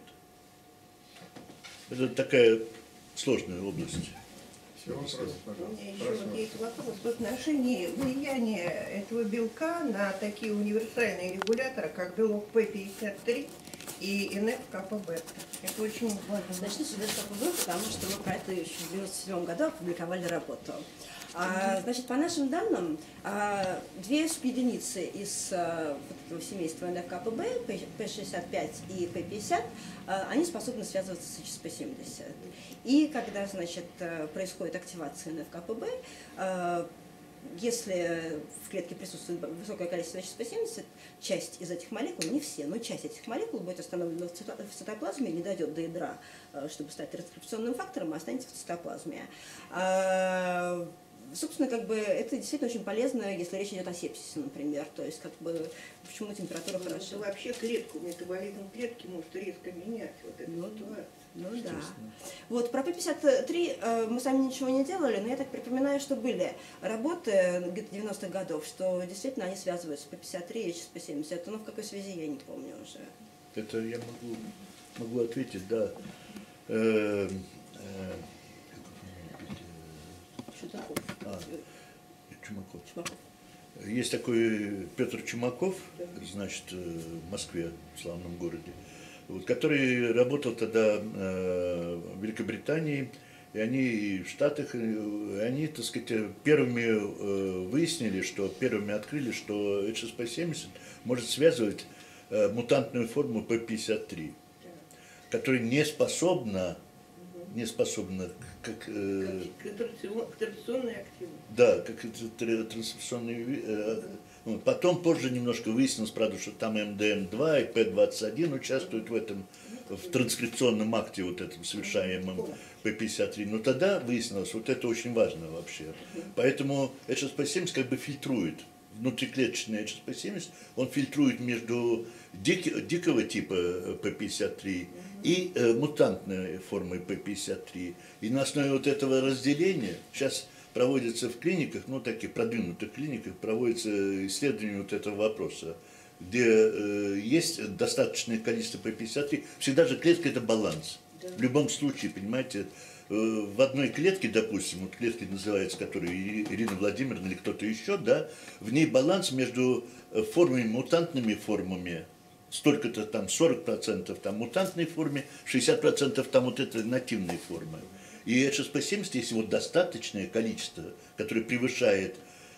Это такая сложная область. Все вопросы, У пожалуйста. меня еще Прошу. вот есть вопрос в отношении влияния этого белка на такие универсальные регуляторы, как белок пэ пятьдесят три и эн эф ка пэ бета. Это очень важно. Начну с эн эф ка пэ бэ, потому что мы про это еще в девяносто седьмом году опубликовали работу. А, значит, по нашим данным, а, две субъединицы из а, вот этого семейства эн эф ка пэ бэ, пэ шестьдесят пять и пэ пятьдесят, а, они способны связываться с эйч эс пи семьдесят. И когда, значит, происходит активация эн эф ка пэ бэ, а, если в клетке присутствует высокое количество эйч эс пи семьдесят, часть из этих молекул, не все, но часть этих молекул будет остановлена в цитоплазме, не дойдет до ядра, чтобы стать транскрипционным фактором, а останется в цитоплазме. Собственно, как бы это действительно очень полезно, если речь идет о сепсисе, например. То есть, как бы, почему температура Ну, хорошая. вообще клетку, метаболизм клетки может резко менять. Вот это Ну, ситуация. Ну да. Вот про пэ пятьдесят три э, мы сами ничего не делали, но я так припоминаю, что были работы где-то девяностых годов, что действительно они связываются пэ пятьдесят три и эйч эс пи семьдесят. Но в какой связи, я не помню уже. Это я могу, могу ответить, да. Э, э, Чудаков. а, Чумаков. Чумаков. Есть такой Петр Чумаков, значит, в Москве, в славном городе, вот, который работал тогда э, в Великобритании, и они в Штатах, и они, так сказать, первыми э, выяснили, что первыми открыли, что эйч эс пи семьдесят может связывать э, мутантную форму пэ пятьдесят три, которая не способна не способна как... э, К традицион- к традиционной активности. Да, как это тр- трансляционный... ви- э, ну, потом позже немножко выяснилось, правда, что там эм дэ эм два и пэ двадцать один участвуют в этом, в транскрипционном акте вот этом совершаемом пэ пятьдесят три. Но тогда выяснилось, вот это очень важно вообще. Поэтому эйч эс пэ семьдесят как бы фильтрует. Внутриклеточный эйч эс пэ семьдесят, он фильтрует между дики- дикого типа пэ пятьдесят три и э, мутантной формой пэ пятьдесят три. И на основе вот этого разделения сейчас проводится в клиниках, ну таких продвинутых клиниках, проводится исследование вот этого вопроса, где э, есть достаточное количество пэ пятьдесят три. Всегда же клетка это баланс. В любом случае, понимаете, э, в одной клетке, допустим, вот клетки называется, которая Ирина Владимировна или кто-то еще, да, в ней баланс между э, формами, мутантными формами, столько-то там сорок процентов там мутантной форме, шестьдесят процентов там вот этой нативной формы. И эйч эс пэ семьдесят, если вот достаточное количество, которое превышает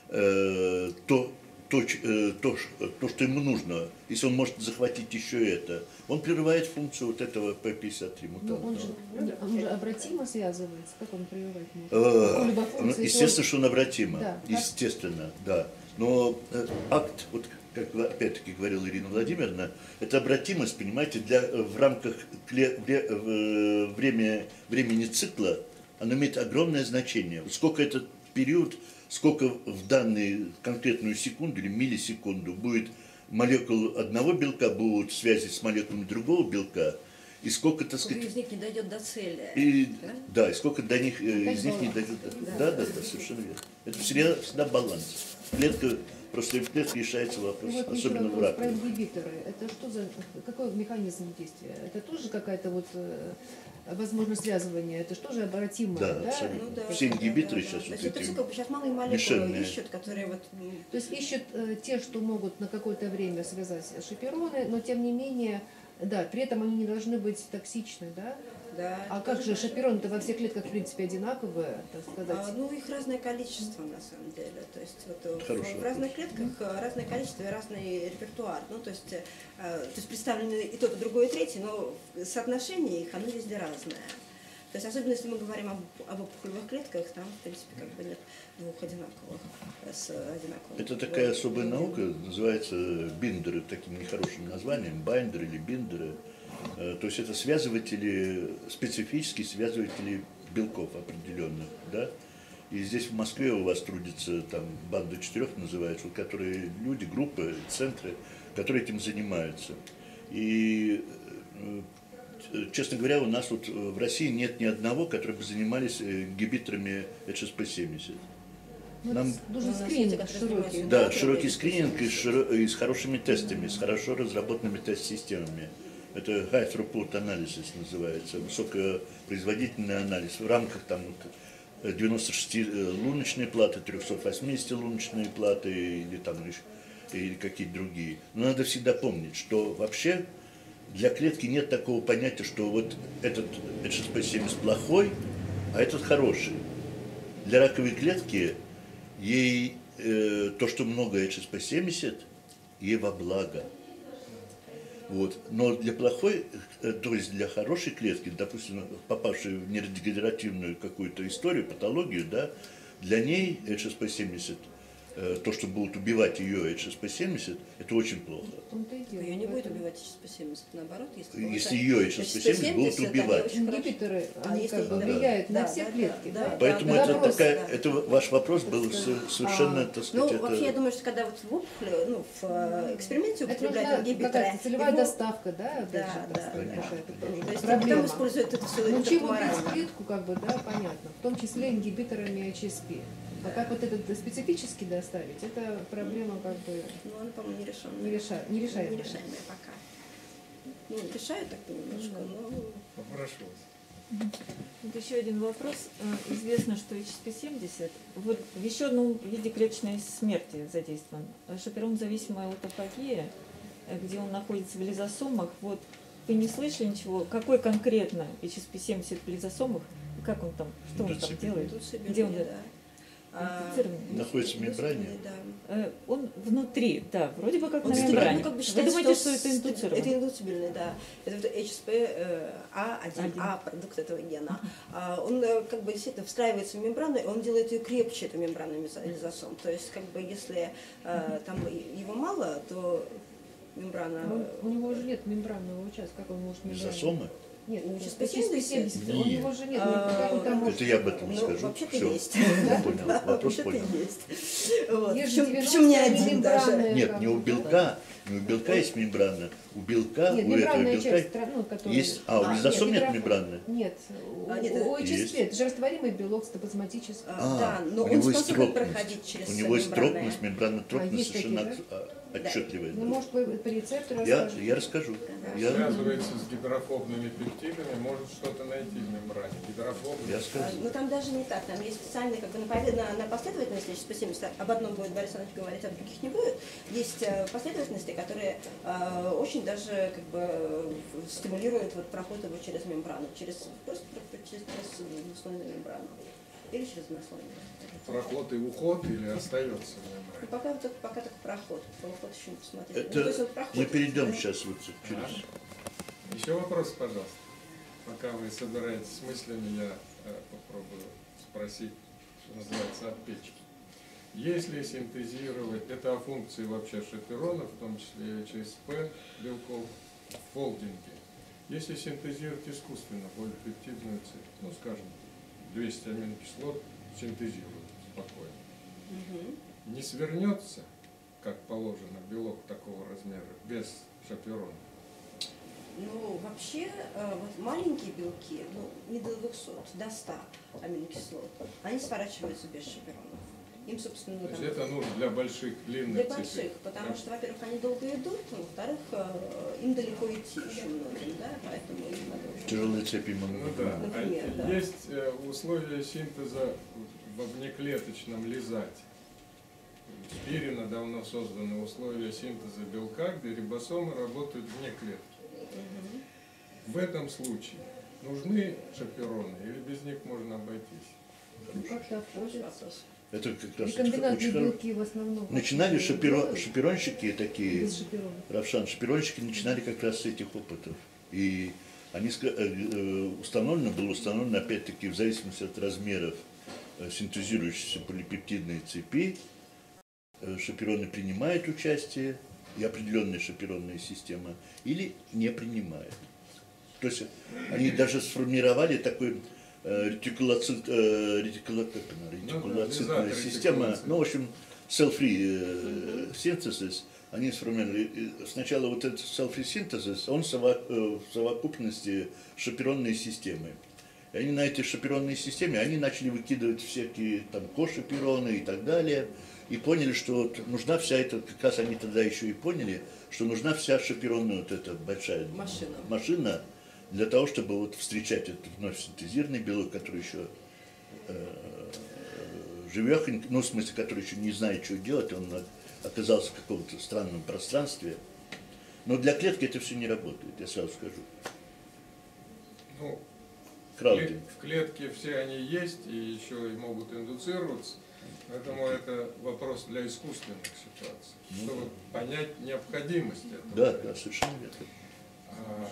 э, то, то, ч- э, то, ш- то, что ему нужно, если он может захватить еще это, он прерывает функцию вот этого пэ пятьдесят три Ну, мутантного. он же, он же обратимо связывается, как он прерывать может? Э, Какую-либо ну, функцию, если естественно, он- что он обратимо. Да. Естественно, да. Но э, акт, вот как опять-таки говорила Ирина Владимировна, это обратимость, понимаете, для, э, в рамках кле- вре- э, время, времени цикла, она имеет огромное значение. Вот сколько этот период, сколько в данную конкретную секунду или миллисекунду будет молекул одного белка, будут связи с молекулами другого белка, и сколько, так Сколько сказать, из них не дойдет до цели. и, да? да, и сколько до них, э, Опять из них не баланс. дойдет. Да, да, да, совершенно верно. Это всегда, всегда баланс. Клетка, просто в клетке решается вопрос, Ну, вот еще особенно в вопрос про раке. ингибиторы. Это что за, какой механизм действия? Это тоже какая-то вот, э, возможно, связывание? Это что же обратимое? Да, абсолютно. Ну да, Все да, ингибиторы да, да. сейчас То вот есть это эти все как бы сейчас малые молекулы мишенные. ищут, которые вот... м, То есть ищут э, те, что могут на какое-то время связать шипероны, но тем не менее, да, при этом они не должны быть токсичны, да? да, А это как тоже же важно. шипероны-то во всех клетках, в принципе, одинаковые, так А, сказать? ну, их разное количество, на самом деле. То есть вот, э, в, Хороший в разных клетках э, разное количество и разный репертуар. Ну, то есть, э, то есть представлены и тот, и другой, и третий, но соотношение их, оно везде разное. То есть, особенно если мы говорим об, об опухолевых клетках, там, в принципе, как бы нет двух одинаковых, э, с одинаковым. Это такая особая наука, называется биндеры, таким нехорошим названием, байндеры или биндеры. Э, То есть это связыватели, специфические связыватели белков определенных, да. И здесь в Москве у вас трудится там банда четырех называется, вот, которые люди, группы, центры, которые этим занимаются. И э, честно говоря, у нас вот в России нет ни одного, которые бы занимались э, ингибиторами эйч эс пэ семьдесят. Ну, нам- это нужен Ну, у нас скрининг есть, которые широкий. занимаются- Да, Да, широкий которые скрининг и, специалисты. широ- и с хорошими тестами, с хорошо разработанными тест-системами. Это high throughput analysis называется, высокопроизводительный анализ. В рамках там вот девяносто шестилуночные платы, триста восьмидесятилуночные платы или там лишь или какие-то другие. Но надо всегда помнить, что вообще для клетки нет такого понятия, что вот этот эйч эс пэ семьдесят плохой, а этот хороший. Для раковой клетки ей э, то, что много эйч эс пэ семьдесят, ей во благо. Вот. Но для плохой, э, то есть для хорошей клетки, допустим, попавшей в нейродегенеративную какую-то историю, патологию, да, для ней эйч эс пэ семьдесят, э, то, что будут убивать ее эйч эс пэ семьдесят, это очень плохо. В том-то и дело. Ее не будет Поэтому убивать эйч эс пэ семьдесят, наоборот, если, Если повышать ее эйч эс пэ семьдесят будут они убивать. очень хорошо- Ингибиторы, А они если как бы их- да. влияют на Да, все да, клетки, да, да? да. Поэтому да, это вопрос, такая, да. это ваш вопрос был со- совершенно, А, так сказать, ну, это... вообще, я думаю, что когда вот в опухоли, ну, в э, эксперименте Это употребляют нужна ингибиторы, какая-то целевая его- доставка, да, опять Да, же, так да, сказать, да. какая-то тоже То есть проблема. там используют это все Ну, чем убить клетку, как бы, да, понятно, в том числе ингибиторами эйч эс пэ. А как вот это специфически доставить, это проблема как бы Ну, он, по-моему, не решен. не, реша... не решаемая. Не решаемая пока. Ну, решают так немножко, но... Попрошу вас. Вот еще один вопрос. Э, Известно, что эйч эс пэ семьдесят вот в еще одном виде клеточной смерти задействован. Шаперон-зависимая аутофагия, э, где он находится в лизосомах. Вот вы не слышали ничего? Какой конкретно эйч эс пэ семьдесят в лизосомах? И как он там? Что он там Рецепт. делает? Тут себе Где он да. это? А, Инфицированный? Находится в мембране. да. Э, Он внутри, да, вроде бы как Он на стабильный, мембране. ну, как бы Вы считается, думаете, что это с- индуцировано? Это индуцибельный, да. Это вот эйч эс пи а один а, продукт этого гена. А Он э, как бы действительно встраивается в мембрану, и он делает ее крепче, эту мембранную лизосом. То есть, как бы, если э, там и- его мало, то мембрана... А он- у него уже нет мембранного участка, как он может мембрану? Лизосомы? Нет, Ну, ну, сейчас сейчас семьдесят. у него же нет, А, как он там может... Это я об этом не Ну, скажу. вообще-то Всё. есть. Я понял. Да, Вопрос вообще-то понял. есть. Вот. Есть же Причем, девяносто причем не один даже. мембранная, Нет, как не у бы, белка. Не у белка есть мембрана. У белка, Нет, у этого мембранная белка часть, стра- ну, которая... есть... А, у А, лизосом нет микрофон. мембраны? Нет, у, А, нет, у есть. эйч эс пи это же растворимый белок стопозматический. А, А, да, но у он него есть способен тропность. проходить через У него есть мембранное. тропность, мембрана тропность есть такие, совершенно да? от- отчетливая. Ну, может, вы по рецепту Я, расскажете? я расскажу. Я, Связывается с гидрофобными пептидами, может что-то найти в мембране. Гидрофобные. я А, скажу. Ну там даже не так, там есть специальные, как бы на, пове- на, на последовательности, эйч эс пи семьдесят, об одном будет Борис Иванович говорить, а других не будет. Есть э, последовательности, которые э, очень даже как бы э, стимулируют вот, проход его через мембрану, через просто про- через, через наслойную мембрану или через наслойную. Проход и уход или остается в Ну, мембране? пока, вот только- пока только проход, про уход еще не посмотрели. Это Ну, то есть он проходит, мы перейдем да. сейчас вот через... Еще вопрос, пожалуйста. Пока вы собираетесь с мыслями, я э, попробую спросить, что называется, от печки. Если синтезировать, это о функции вообще шаперонов, в том числе эйч эс пи белков, в фолдинге. Если синтезировать искусственно полипептидную цепь, ну, скажем, двести аминокислот синтезируют спокойно, Мгм. не свернется, как положено, белок такого размера без шаперона? Ну, вообще, э, вот маленькие белки, ну, не до двухсот, до ста аминокислот, они сворачиваются без шаперонов. Им, собственно, ну, То есть там, это нужно для больших, длинных для цепей. больших, потому Да. что, во-первых, они долго идут, а во-вторых, э, им далеко идти еще многим, да, поэтому им надо очень... Тяжелые цепи могут Ну быть. да. Например, А да. есть э, условия синтеза во внеклеточном лизате. В Спирина давно созданы условия синтеза белка, где рибосомы работают вне клетки. Мгм. В этом случае нужны шапероны или без них можно обойтись? Ну, как-то Хороший обходится. вопрос. Это как раз Рекомбинантные очень хоро- белки в основном. Начинали вообще шаперо- делают шаперонщики такие, без шаперонов. Равшан, шаперонщики начинали как раз с этих опытов. И они ска- э, э, установлено, было установлено, опять-таки, в зависимости от размеров э, синтезирующейся полипептидной цепи, э, шапероны принимают участие, и определенная шаперонная система, или не принимает. То есть они даже сформировали такой э, ретикулоцит, э, ретикула- как она, ретикулоцитная лизатор система, ретикулоцит. ну, в общем, cell-free э, synthesis, они сформировали. И сначала вот этот cell-free synthesis, он сово- э, в совокупности шаперонной системы. И они на этой шаперонной системе, они начали выкидывать всякие там кошапероны и так далее, и поняли, что вот нужна вся эта, как раз они тогда еще и поняли, что нужна вся шаперонная вот эта большая Машина. машина для того, чтобы вот встречать этот вновь синтезированный белок, который еще э, живехонько, ну, в смысле, который еще не знает, что делать, он оказался в каком-то странном пространстве. Но для клетки это все не работает, я сразу скажу. Ну, в Краудинг. клет- в клетке все они есть и еще и могут индуцироваться. Поэтому это вопрос для искусственных ситуаций, Ну чтобы понять необходимость этого. Да, да, совершенно верно. А,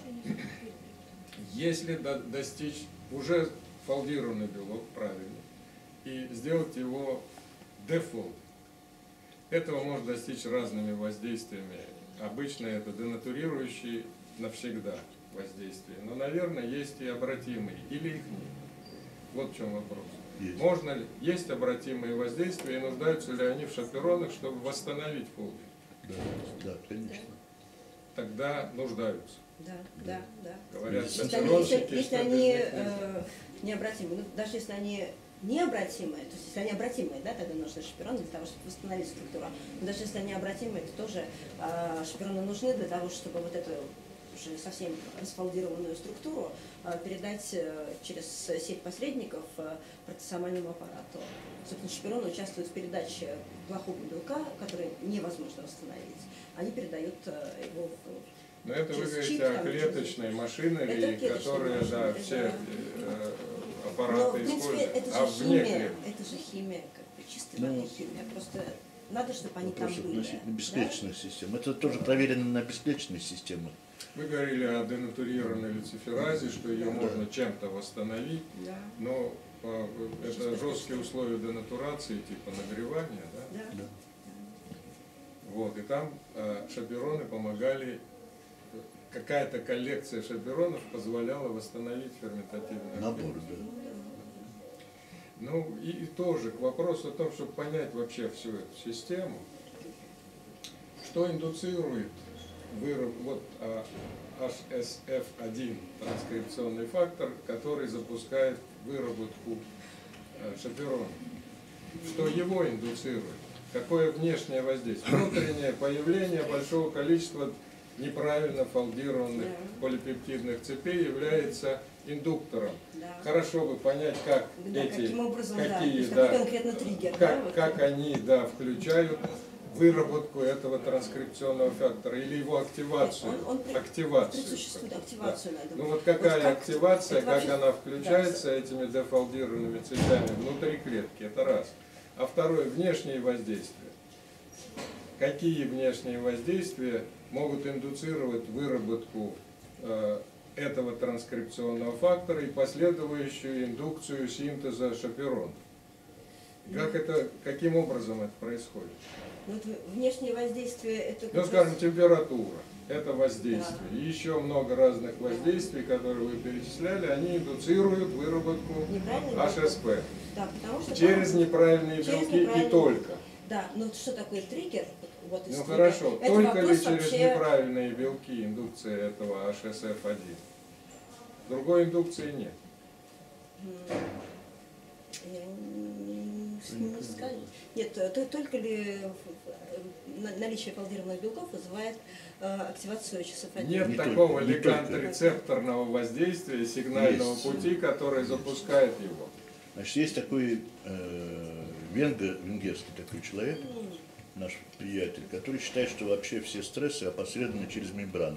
Если до- достичь уже фолдированный белок правильно и сделать его дефолд, этого можно достичь разными воздействиями. Обычно это денатурирующие навсегда воздействия. Но, наверное, есть и обратимые, или их нет. Вот в чем вопрос. Есть. Можно ли, есть обратимые воздействия, и нуждаются ли они в шаперонах, чтобы восстановить фолдинг? Да, да, конечно. Тогда нуждаются. Да, да, да. Говорят, Если они, шаперонщики, если- если что без они них нельзя. э, необратимы, ну, даже если они необратимые, то есть если они обратимые, да, тогда нужны шапероны для того, чтобы восстановить структуру. Но даже если они обратимые, то тоже э, шапероны нужны для того, чтобы вот эту уже совсем расфолдированную структуру э, передать э, через сеть посредников э, протеосомальному аппарату. Собственно, шапероны участвуют в передаче плохого белка, который невозможно восстановить. Они передают э, его в Но это вы через говорите чип, о там, клеточной через- машинерии, Это клеточная которые, да, машинерия, все да. э, Но, аппараты в принципе, используют. это А же вне химия, клетки. это же химия, как бы чистая Ну, вода химия. Просто надо, чтобы они Вопрос там были. относительно бесклеточных систем. Это тоже проверено на бесклеточных системах. Вы говорили о денатурированной люциферазе, что ее можно чем-то восстановить, Да. но э, это жесткие условия денатурации, типа нагревания, да? Да. Да. Вот, и там э, шапероны помогали, какая-то коллекция шаперонов позволяла восстановить ферментативную Набор, активность. да. Ну и, и тоже к вопросу о том, чтобы понять вообще всю эту систему, что индуцирует выраб, вот а, эйч эс эф один транскрипционный фактор, который запускает выработку а, шаперона. Что его индуцирует? Какое внешнее воздействие? Внутреннее появление большого количества неправильно фолдированных полипептидных цепей является индуктором. Да. Хорошо бы понять, как Да, эти, каким образом, да, то какие, есть да, какой конкретно триггер, как, да, вот. как они, да, включают выработку этого транскрипционного фактора или его активацию. Он, он при- активацию. предсуществует, активацию Да. надо. Ну вот какая как- активация, это как вообще- она включается да. этими дефолдированными цепями внутри клетки, это раз. А второе, внешние воздействия. Какие внешние воздействия могут индуцировать выработку э, этого транскрипционного фактора и последующую индукцию синтеза шаперонов? Как это, каким образом это происходит? Ну, вот внешнее воздействие это как Ну, раз- скажем, температура – это воздействие. И еще много разных воздействий, которые вы перечисляли, они индуцируют выработку Неправильный эйч эс пэ Да, потому что через там- неправильные через белки и неправильные- только. Да, ну вот что такое триггер? Вот из Ну триггера. хорошо, Это только ли вопрос через вообще- неправильные белки индукция этого эйч эс эф один? Другой индукции нет. М, Я не, не скажу. Нет, то- только ли э, на- наличие фолдированных белков вызывает э, активацию эйч эс эф один. Нет Не такого только, не леганд-рецепторного воздействия сигнального Есть. пути, который запускает его. Значит, есть такой э, венгер, венгерский такой человек, наш приятель, который считает, что вообще все стрессы опосредованы через мембрану.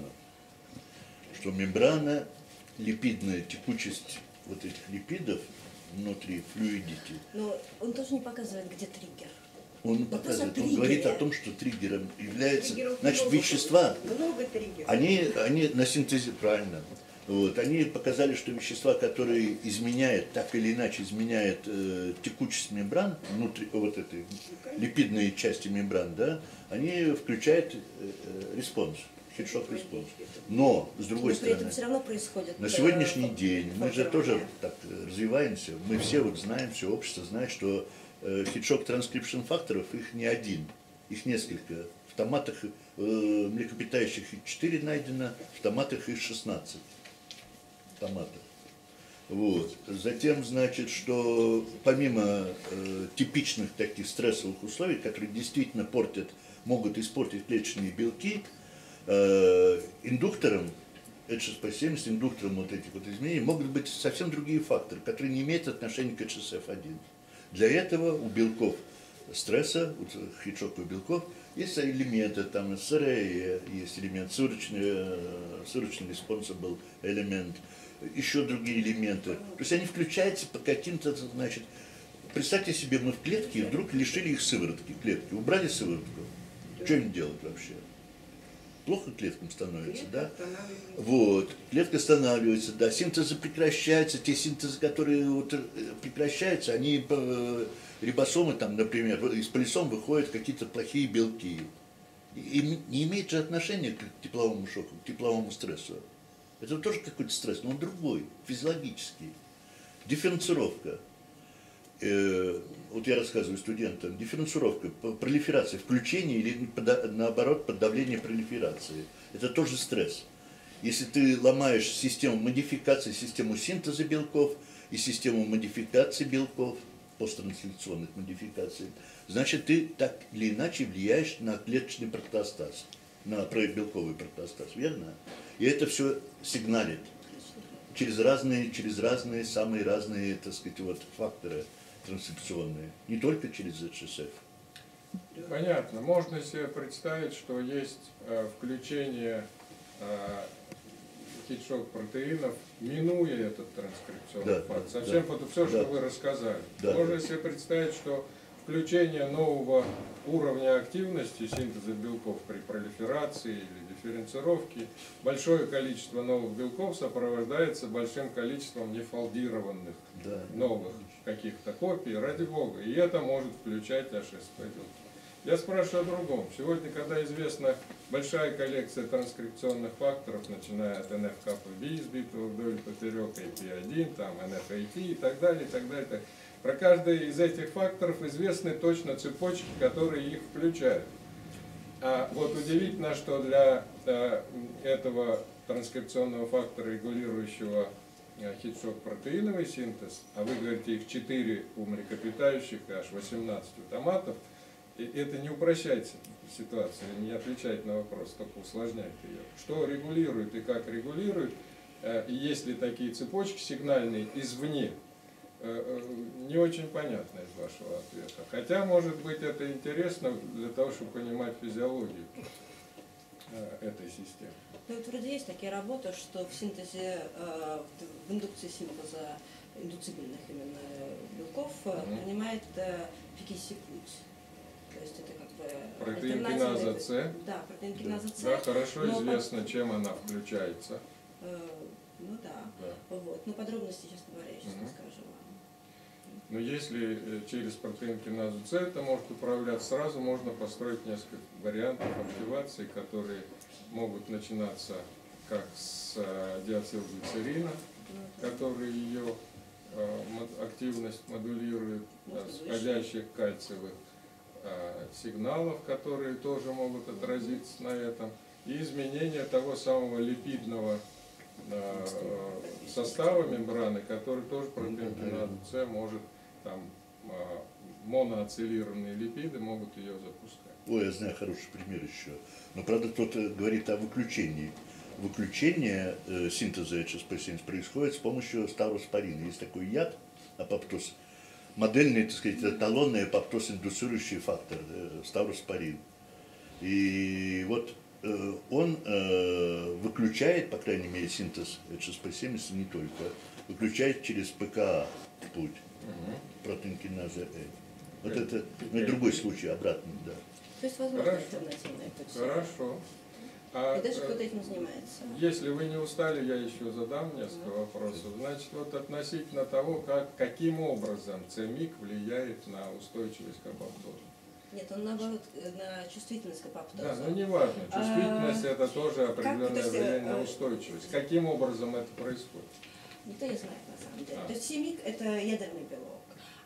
Что мембрана, липидная текучесть вот этих липидов внутри, флюидити, Но он тоже не показывает, где триггер. он Вопрос о показывает, он триггере. говорит о том, что триггером является, Триггеров значит, много. вещества, Много триггеров. они, они на синтезе, правильно, вот, они показали, что вещества, которые изменяют, так или иначе изменяют э, текучесть мембран, внутри вот этой липидной части мембран, да, они включают э, э, респонс, хедшок респонс. Но, с другой Но при этом стороны, все равно происходит. на э, сегодняшний день мы же фолдирование. тоже так э, развиваемся, мы все вот знаем, все общество знает, что э, хедшок транскрипшн факторов их не один, их несколько. В томатах э, млекопитающих их четыре найдено, в томатах их шестнадцать томатов. Вот. Затем, значит, что помимо э, типичных таких стрессовых условий, которые действительно портят, могут испортить клеточные белки, э, индуктором, эйч эс пэ семьдесят, индуктором вот этих вот изменений, могут быть совсем другие факторы, которые не имеют отношения к эйч эс эф один. Для этого у белков стресса, у хедшоковых белков, есть элементы, там эс эр эй, есть элемент, сырочный, сырочный responsible элемент, еще другие элементы. То есть они включаются по каким-то, значит, представьте себе, мы в клетке и вдруг лишили их сыворотки, клетки, убрали сыворотку. Что им делать вообще? Плохо клеткам становится, да? Вот, клетка останавливается, да, синтезы прекращаются, те синтезы, которые вот прекращаются, они, э, рибосомы там, например, из полисом выходят какие-то плохие белки. И не имеет же отношения к тепловому шоку, к тепловому стрессу. Это тоже какой-то стресс, но он другой, физиологический. Дифференцировка. Э, вот я рассказываю студентам, дифференцировка, пролиферация, включение или наоборот подавление пролиферации. Это тоже стресс. Если ты ломаешь систему модификации, систему синтеза белков и систему модификации белков, посттранslaционных модификаций, значит ты так или иначе влияешь на клеточный протеостаз, на белковый протеостаз, верно? И это все сигналит через разные, через разные, самые разные, так сказать, вот, факторы трансляционные, не только через эйч эс эф. Понятно. Можно себе представить, что есть э, включение э, хедшок протеинов, минуя этот транскрипционный Да, фактор. да, Совсем да, вот все, да. что вы рассказали. Да. Можно себе представить, что включение нового уровня активности синтеза белков при пролиферации или дифференцировке, большое количество новых белков сопровождается большим количеством нефолдированных Да. новых каких-то копий, ради бога. И это может включать аш эс пэ белки. Я спрашиваю о другом. Сегодня, когда известна большая коллекция транскрипционных факторов, начиная от эн эф капа би, избитого вдоль и поперек, эй пи один, там, эн эф эй ти и так далее, и так далее. Так. Про каждый из этих факторов известны точно цепочки, которые их включают. А вот удивительно, что для э, этого транскрипционного фактора, регулирующего э, хит-шок-протеиновый синтез, а вы говорите, их четыре у млекопитающих и аж восемнадцать у томатов, и это не упрощает ситуацию, не отвечает на вопрос, только усложняет ее. Что регулирует и как регулирует, э, и есть ли такие цепочки сигнальные извне, не очень понятно из вашего ответа. Хотя, может быть, это интересно для того, чтобы понимать физиологию этой системы. Ну, вот вроде есть такие работы, что в синтезе, в индукции синтеза индуцибельных именно белков mm-hmm. принимает пикиси путь. То есть это как бы... Протеинкиназа С. Да, протеинкиназа С. Да, хорошо но известно, под... чем она включается. Ну да. да. Вот. Но подробности, честно говоря, я сейчас mm-hmm. не скажу вам. Но если через протеинкиназу С это может управляться, сразу можно построить несколько вариантов активации, которые могут начинаться как с диацилглицерина, который ее активность модулирует, с входящих кальциевых сигналов, которые тоже могут отразиться на этом, и изменение того самого липидного состава мембраны, который тоже протеинкиназу С может, там моноацилированные липиды могут ее запускать. Ой, я знаю хороший пример еще. Но правда кто-то говорит о выключении. Выключение э, синтеза эйч эс пэ семьдесят происходит с помощью ставроспорина. Есть такой яд, апоптоз, модельный, так сказать, эталонный апоптоз-индуцирующий фактор, э, ставроспорин. И вот э, он э, выключает, по крайней мере, синтез эйч эс пэ семьдесят, не только, выключает через пэ ка а путь, угу. протеинкиназа Э. Вот это, это ну, другой случай, обратный, да. То есть, возможно, альтернативная путь. Хорошо. А, и даже кто-то этим занимается. Если вы не устали, я еще задам несколько mm-hmm. вопросов. Значит, вот относительно того, как, каким образом цемик влияет на устойчивость к апоптозу. Нет, он наоборот на чувствительность к апоптозу. Да, ну не важно. Чувствительность а, это тоже определенное как, влияние на устойчивость. Каким образом это происходит? Никто не знает на самом деле. А. То есть семик это ядерный белок.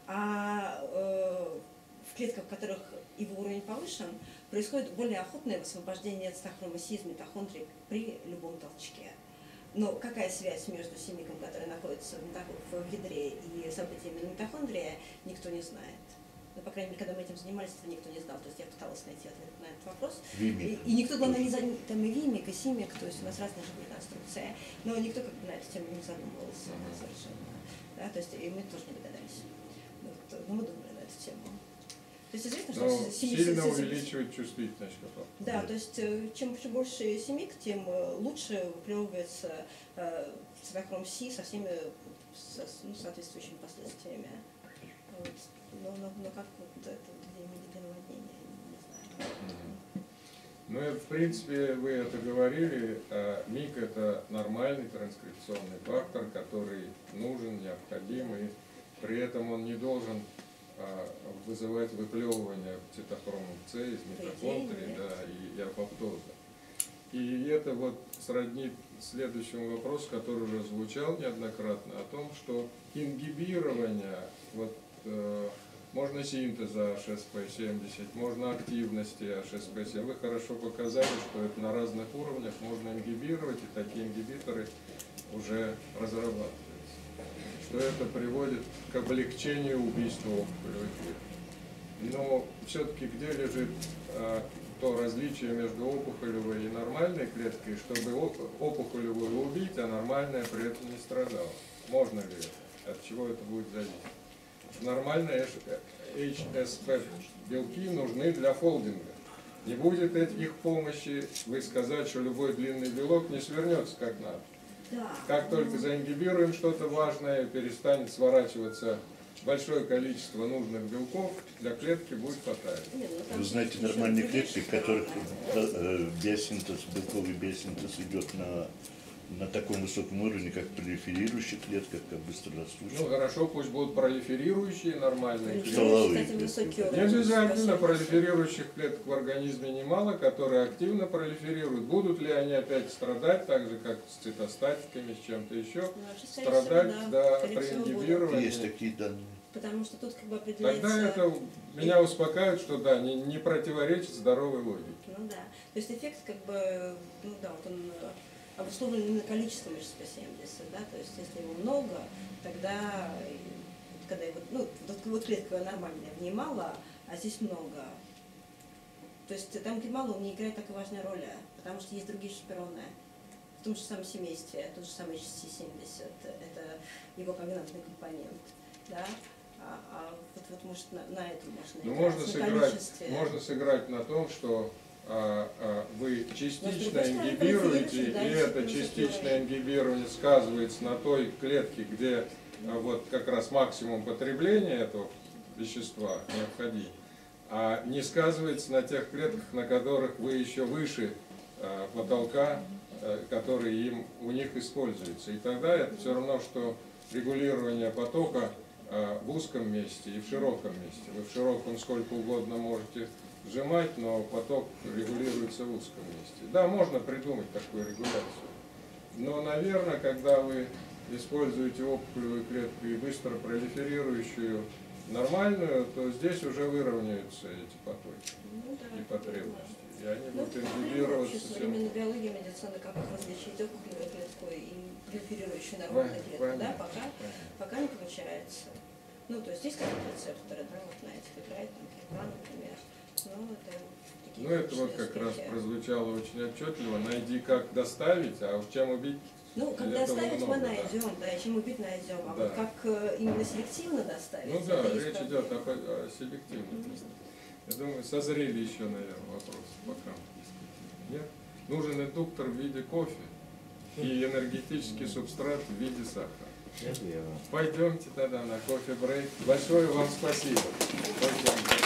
А э, в клетках, в которых его уровень повышен, происходит более охотное высвобождение цитохрома-Си из митохондрий при любом толчке. Но какая связь между семиком, который находится в, митох... в ядре, и событиями на митохондрии, никто не знает. Ну, по крайней мере, когда мы этим занимались, этого никто не знал. То есть я пыталась найти ответ на этот вопрос. И, и никто, главное, не за... там и вимик, и симик, то есть у нас разные же были конструкции. Но никто как бы на эту тему не задумывался mm-hmm. совершенно. Да, то есть и мы тоже не догадались. Вот, но мы думали на эту тему. То есть известно, что но семик, сильно семик, увеличивает чувствительность к апоптозу. Да, то есть чем, чем больше семик, тем лучше выплевывается э, цитохром Си со всеми со, ну, соответствующими последствиями. Вот. Но, но, но как вот это где наводнение, не знаю. Mm-hmm. Ну, это, в принципе, вы это говорили, а МИК это нормальный транскрипционный фактор, который нужен, необходим, и при этом он не должен вызывать выплевывание цитохрома С из митохондрии, да, и, и апоптоза. И это вот сроднит следующему вопросу, который уже звучал неоднократно, о том, что ингибирование, вот, э, можно синтеза аш эс пэ семьдесят, можно активности аш эс пэ семь. Вы хорошо показали, что это на разных уровнях можно ингибировать, и такие ингибиторы уже разрабатываются. Что это приводит к облегчению убийства опухолевой клетки. Но все-таки где лежит а, то различие между опухолевой и нормальной клеткой, чтобы опухолевую убить, а нормальная при этом не страдала? Можно ли это? От чего это будет зависеть? Нормальные эйч эс пэ белки нужны для фолдинга. Не будет их помощи, вы сказать, что любой длинный белок не свернется как надо. Да. Как только заингибируем что-то важное, перестанет сворачиваться большое количество нужных белков для клетки будет фатально. Не, ну, там Вы знаете, еще нормальные другие клетки, в шпироны. которых э, биосинтез, белковый биосинтез идет на, на таком высоком уровне, как пролиферирующих клетках, как Ну быстрорастущих. хорошо, пусть будут пролиферирующие нормальные клетки. Стволовые Кстати, клетки. высокий Не уровень обязательно спасибо. пролиферирующих клеток в организме немало, которые активно пролиферируют. Будут ли они опять страдать, так же как с цитостатиками, с чем-то еще, Ну, вообще, скорее всего, страдать да, да, скорее при всего, будут. ингибировании? Есть такие данные. Потому что тут как бы определяется... Тогда это меня успокаивает, что да, не, не противоречит здоровой логике. Ну да. То есть эффект как бы, ну да, вот он э, обусловлен именно количеством эйч сто семьдесят, да, то есть если его много, тогда, э, вот когда его, ну, вот, вот клетка нормальная, в ней мало, а здесь много. То есть там, где мало, он не играет такой важной роли, потому что есть другие шпироны. В том же самом семействе, тот же самый эйч си семьдесят, это его когнатный компонент, да. А, а вот, вот может на, на этом можно Ну, играть, можно на сыграть, количестве. можно сыграть на том, что а, а, вы частично Но, с другой стороны, ингибируете, пролиферирующий, да, и если это плюс частичное уровень. ингибирование сказывается на той клетке, где а, вот как раз максимум потребления этого вещества необходим, а не сказывается на тех клетках, на которых вы еще выше а, потолка, а, который им, у них используется. И тогда это все равно, что регулирование потока в узком месте и в широком месте. Вы в широком сколько угодно можете сжимать, но поток регулируется в узком месте. Да, можно придумать такую регуляцию. Но, наверное, когда вы используете опухолевую клетку и быстро пролиферирующую нормальную, то здесь уже выровняются эти потоки Ну, да, и потребности. И они Ну, будут вообще ингибироваться. современная биология, медицина, как их различить опухолевую клетку и пролиферирующую нормальную клетку, да, Понятно, пока, понятно. пока не получается. Ну, то есть есть какие-то рецепторы, да, вот на этих играет, там, клетка, например. Ну, это такие Ну, это вот научные как раз успехи. прозвучало очень отчетливо. Найди, как доставить, а чем убить. Ну, как Этого доставить много, мы да. найдем, да, и чем убить найдем. А Да. вот как э, именно селективно доставить, Ну да, это есть речь проблема. идет о, по- о селективности. Я думаю, созрели еще, наверное, вопросы пока. Нет? Нужен индуктор в виде кофе и энергетический субстрат в виде сахара. Дякую вам. Пойдемте тогда на кофе-брейк. Большое вам спасибо. Очень